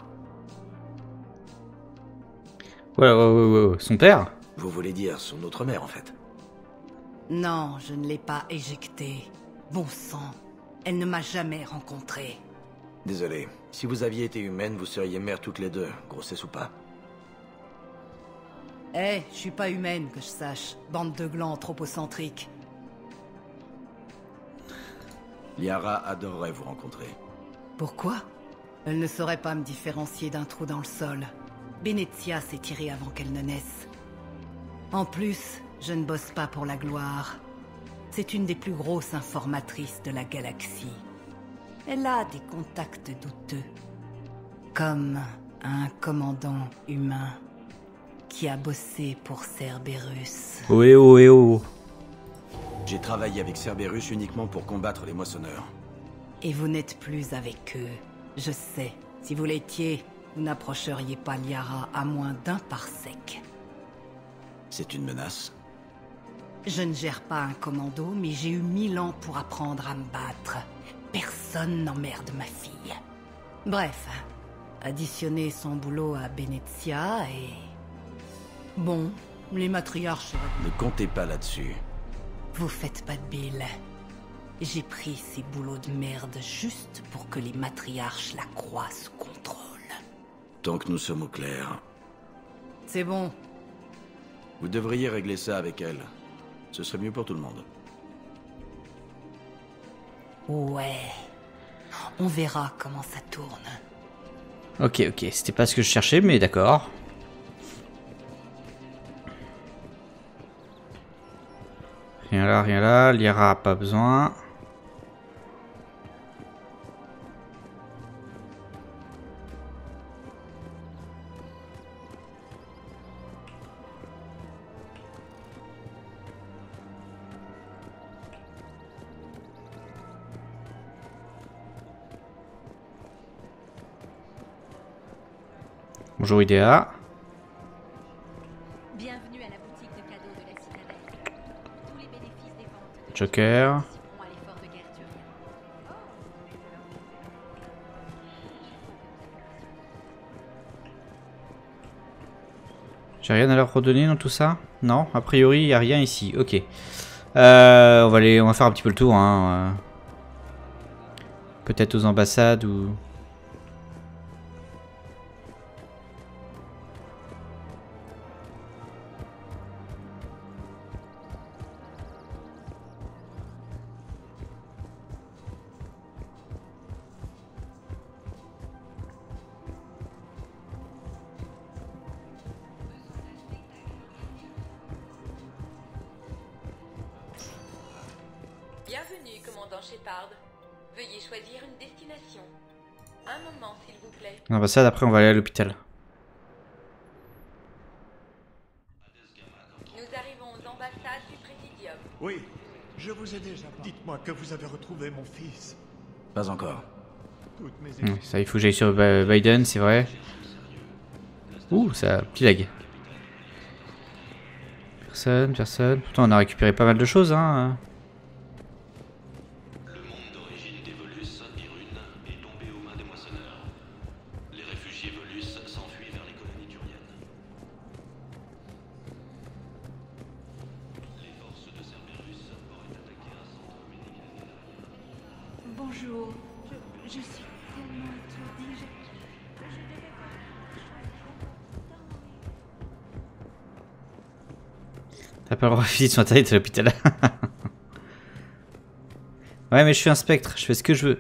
Ouais, son père?
Vous voulez dire son autre mère, en fait?
Non, je ne l'ai pas éjectée. Bon sang, elle ne m'a jamais rencontré.
Désolé, si vous aviez été humaine, vous seriez mères toutes les deux, grossesse ou pas.
Je suis pas humaine, que je sache. Bande de glands anthropocentriques.
Liara adorerait vous rencontrer.
Pourquoi? Elle ne saurait pas me différencier d'un trou dans le sol. Benezia s'est tirée avant qu'elle ne naisse. En plus, je ne bosse pas pour la gloire. C'est une des plus grosses informatrices de la galaxie. Elle a des contacts douteux. Comme un commandant humain qui a bossé pour Cerberus.
Oh.
J'ai travaillé avec Cerberus uniquement pour combattre les moissonneurs.
Et vous n'êtes plus avec eux. Je sais, si vous l'étiez, vous n'approcheriez pas Liara à moins d'1 parsec.
C'est une menace?
Je ne gère pas un commando, mais j'ai eu 1000 ans pour apprendre à me battre. Personne n'emmerde ma fille. Bref, additionner son boulot à Benezia et... Bon, les matriarches...
Ne comptez pas là-dessus.
Vous faites pas de bile. J'ai pris ces boulots de merde juste pour que les matriarches la croient sous contrôle.
Tant que nous sommes au clair.
C'est bon.
Vous devriez régler ça avec elle. Ce serait mieux pour tout le monde.
Ouais. On verra comment ça tourne.
Ok, c'était pas ce que je cherchais, mais d'accord. Rien là, Liara pas besoin. Bonjour Idea.
Bienvenue à la boutique de cadeaux de la Citadelle. Tous les bénéfices des ventes de
Joker.
participeront à l'effort de guerre turien.
J'ai rien à leur redonner dans tout ça? Non, a priori il n'y a rien ici. Ok. On va faire un petit peu le tour. Hein. Peut-être aux ambassades ou...
Bienvenue, commandant Shepard. Veuillez choisir une destination. Un moment, s'il vous plaît.
L'ambassade, après on va aller à l'hôpital.
Nous arrivons aux ambassades du Présidium.
Oui, je vous ai déjà parlé. Dites-moi que vous avez retrouvé mon fils.
Pas encore.
Toutes mes
Ça, il faut que j'aille sur Biden, c'est vrai. Ouh, ça petit lag. Personne. Pourtant, on a récupéré pas mal de choses, hein.
Le monde d'origine des Volus, Irune, est tombé aux mains des moissonneurs. Les réfugiés Volus s'enfuient vers les colonies turiennes. Les forces de Cerberus auraient attaqué un centre médical.
Bonjour. Je suis tellement étourdie.
T'as pas le droit de visiter sur internet à l'hôpital. Ouais, mais je suis un spectre, je fais ce que je veux.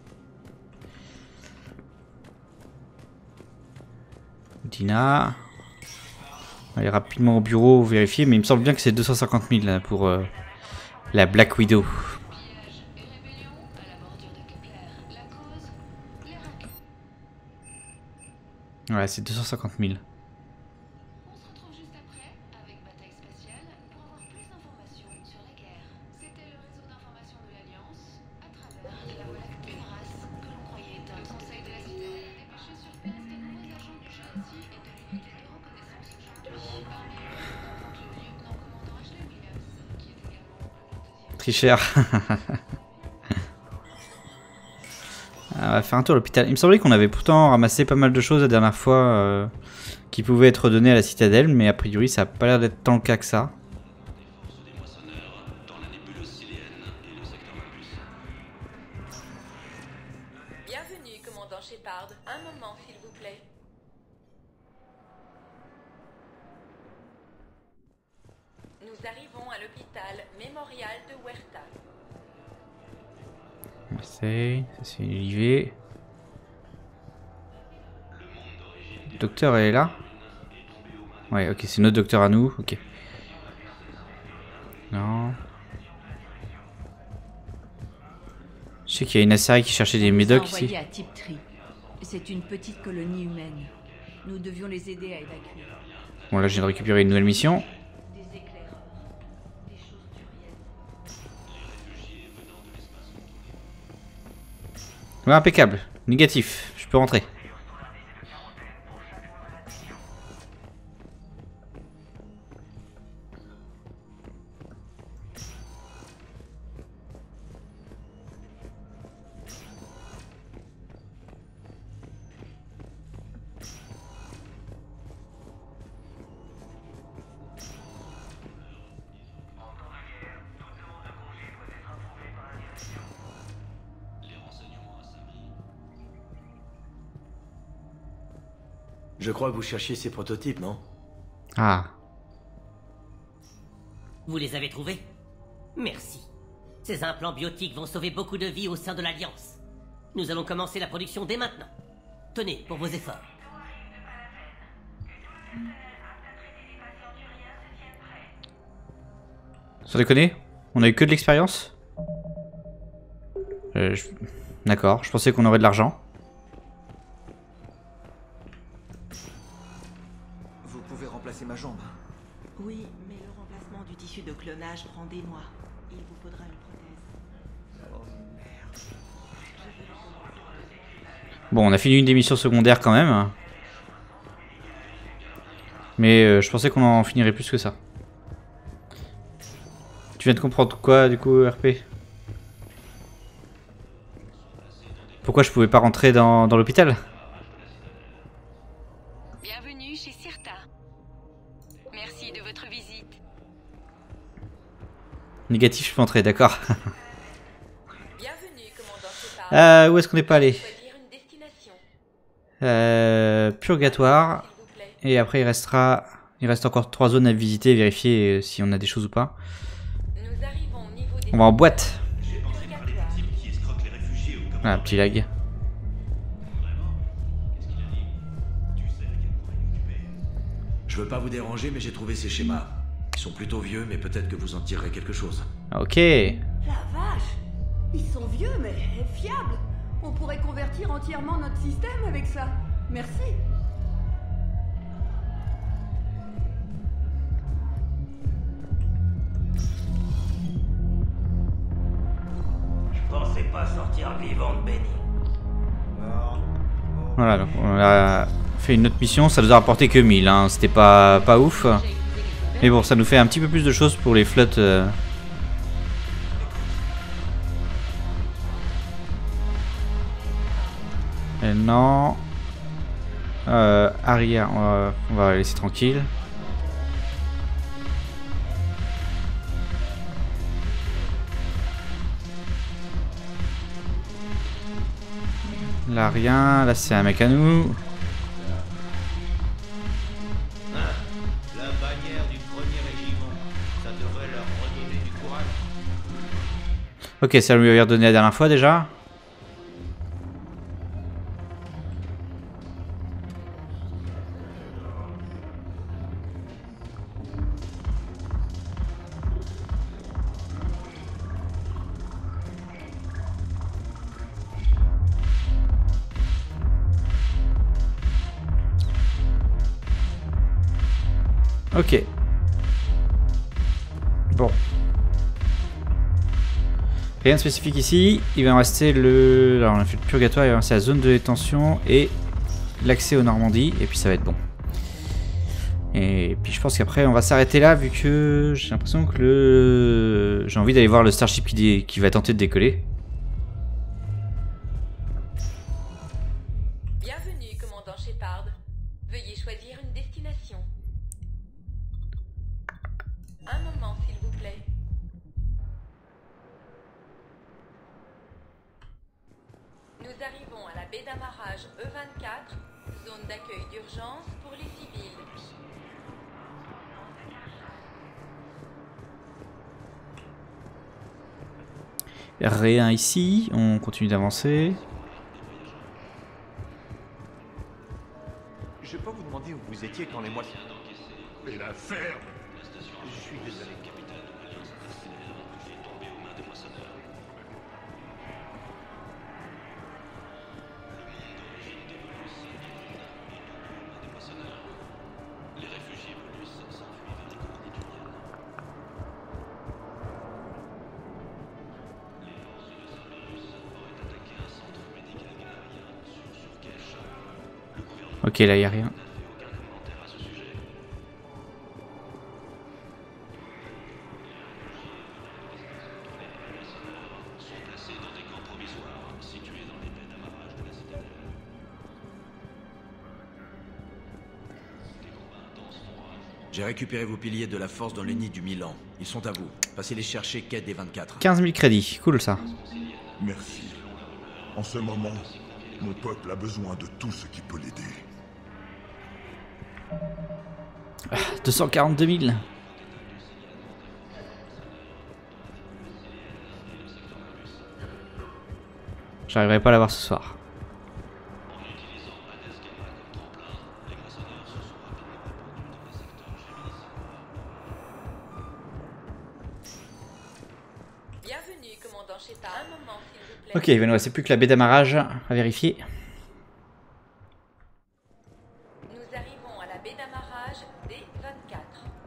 Dina. On va aller rapidement au bureau vérifier, mais il me semble bien que c'est 250 000 là, pour la Black Widow. Ouais, c'est 250 000. tricheur. On va faire un tour à l'hôpital. Il me semblait qu'on avait pourtant ramassé pas mal de choses la dernière fois qui pouvaient être données à la citadelle, mais a priori ça a pas l'air d'être tant le cas que ça.
Bienvenue, commandant Shepard. Un moment, s'il vous plaît. Nous arrivons à l'hôpital mémorial de Huerta.
C'est Olivier. Le docteur est là? Ouais, ok, c'est notre docteur à nous, ok. Non. Je sais qu'il y a une Asari qui cherchait des médocs ici.
À Tiptree. C'est une petite colonie humaine. Nous devions les aider à évacuer.
Bon, là, je viens de récupérer une nouvelle mission. Ouais, impeccable. Négatif. Je peux rentrer.
Je crois que vous cherchiez ces prototypes, non?
Ah.
Vous les avez trouvés? Merci. Ces implants biotiques vont sauver beaucoup de vies au sein de l'Alliance. Nous allons commencer la production dès maintenant. Tenez, pour vos efforts.
Sans déconner? On a eu que de l'expérience? D'accord, je pensais qu'on aurait de l'argent.
Vous pouvez remplacer ma jambe.
Oui, mais le remplacement du tissu de clonage prend des mois. Il vous faudra une prothèse.
Oh merde.
Bon, on a fini une des missions secondaires quand même. Mais je pensais qu'on en finirait plus que ça. Tu viens de comprendre quoi du coup, RP? Pourquoi je pouvais pas rentrer dans l'hôpital?
Bienvenue chez Sirta. Merci de votre visite.
Négatif, je peux entrer, d'accord.
Bienvenue, commandant Shepard.
Où est-ce qu'on n'est pas allé? Purgatoire. Et après il reste encore 3 zones à visiter, vérifier si on a des choses ou pas. On va en boîte. Ah, petit lag.
Je veux pas vous déranger, mais j'ai trouvé ces schémas. Ils sont plutôt vieux, mais peut-être que vous en tirerez quelque chose.
Ok.
La vache! Ils sont vieux, mais fiables. On pourrait convertir entièrement notre système avec ça. Merci.
Je pensais pas sortir vivant de Benny.
Voilà, donc on a fait une autre mission, ça nous a rapporté que 1000, hein. C'était pas ouf. Mais bon, ça nous fait un petit peu plus de choses pour les flottes. Et non. Arrière, on va laisser tranquille. Là rien, là c'est un mec à nous.
La bannière du premier régiment, ça devrait leur redonner du courage.
Ok, ça lui avait redonné la dernière fois déjà. Ok. Bon. Rien de spécifique ici. Il va en rester le... Alors on a fait le purgatoire, il va en rester la zone de détention et l'accès aux Normandies. Et puis ça va être bon. Et puis je pense qu'après on va s'arrêter là vu que j'ai l'impression que j'ai envie d'aller voir le Starship qui va tenter de décoller.
Bienvenue, commandant Shepard. Veuillez choisir une destination. Un moment, s'il vous plaît. Nous arrivons à la baie d'amarrage E24, zone d'accueil d'urgence pour les civils.
Rien ici, on continue d'avancer.
Je peux vous demander où vous étiez quand les moissons...
Et la ferme.
Je suis désolé.
Ok, là, il n'y a rien.
J'ai récupéré vos piliers de la force dans le nid du Milan. Ils sont à vous. Passez les chercher, quai des 24.
15 000 crédits, cool ça.
Merci. En ce moment, mon peuple a besoin de tout ce qui peut l'aider.
242 000. J'arriverai pas à l'avoir ce soir.
Bienvenue, commandant Shepard. Un moment, s'il vous plaît.
Ok, il va nous rester plus que la baie d'amarrage à vérifier.
Nous arrivons à la baie d'amarrage D24.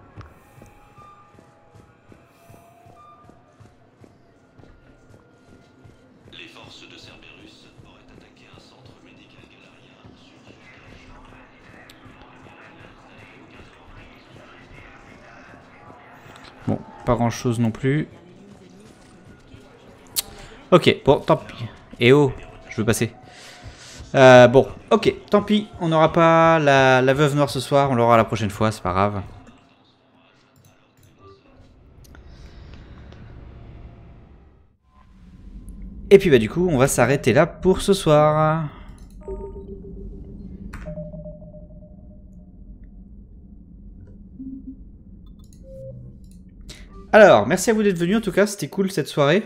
Les forces de Cerberus auraient attaqué un centre médical galarien sur
Bon, pas grand chose non plus. Ok, bon, tant pis. Eh oh, je veux passer. Bon, ok, tant pis. On n'aura pas la veuve noire ce soir. On l'aura la prochaine fois, c'est pas grave. Et puis bah du coup, on va s'arrêter là pour ce soir. Alors, merci à vous d'être venus en tout cas, c'était cool cette soirée.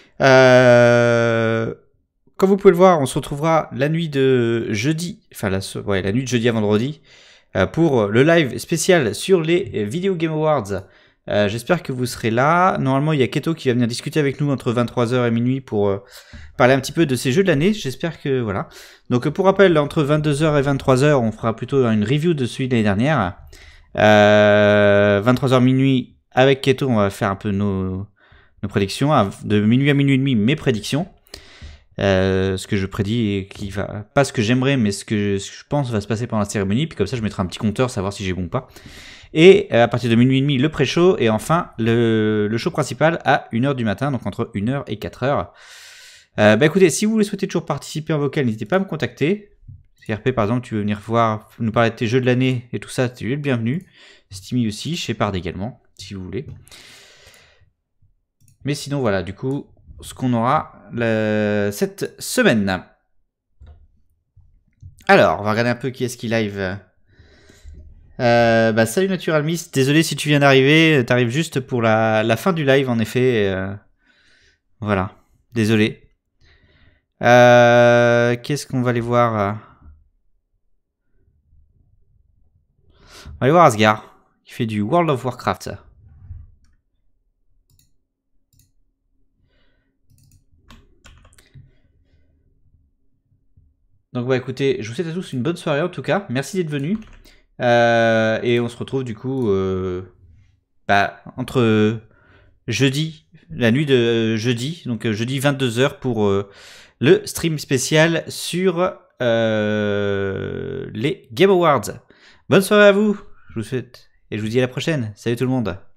Comme vous pouvez le voir, on se retrouvera la nuit de jeudi, enfin la nuit de jeudi à vendredi, pour le live spécial sur les Video Game Awards. J'espère que vous serez là. Normalement, il y a Keto qui va venir discuter avec nous entre 23h et minuit pour parler un petit peu de ces jeux de l'année. J'espère que voilà. Donc pour rappel, entre 22h et 23h, on fera plutôt une review de celui de l'année dernière. 23h minuit avec Keto, on va faire un peu nos prédictions. De minuit à minuit et demi, mes prédictions. Ce que je prédis et qui va pas ce que j'aimerais, mais ce que je pense va se passer pendant la cérémonie. Puis comme ça, je mettrai un petit compteur, savoir si j'ai bon ou pas. Et à partir de minuit et demi, le pré-show. Et enfin, le show principal à 1h du matin, donc entre 1h et 4h. Bah écoutez, si vous voulez souhaiter toujours participer en vocal, n'hésitez pas à me contacter. CRP par exemple, tu veux venir nous parler de tes jeux de l'année et tout ça, tu es le bienvenu. Steamy aussi, Shepard également, si vous voulez. Mais sinon voilà, du coup, ce qu'on aura cette semaine. Alors, on va regarder un peu qui est-ce qui live. Salut Natural Mist, désolé si tu viens d'arriver, t'arrives juste pour la fin du live en effet. Voilà, désolé. Qu'est-ce qu'on va aller voir? On va aller voir Asgard, qui fait du World of Warcraft. Donc bah écoutez, je vous souhaite à tous une bonne soirée en tout cas, merci d'être venus. Et on se retrouve du coup entre jeudi, la nuit de jeudi, donc jeudi 22h pour le stream spécial sur les Game Awards. Bonne soirée à vous, je je vous souhaite et je vous dis à la prochaine. Salut tout le monde.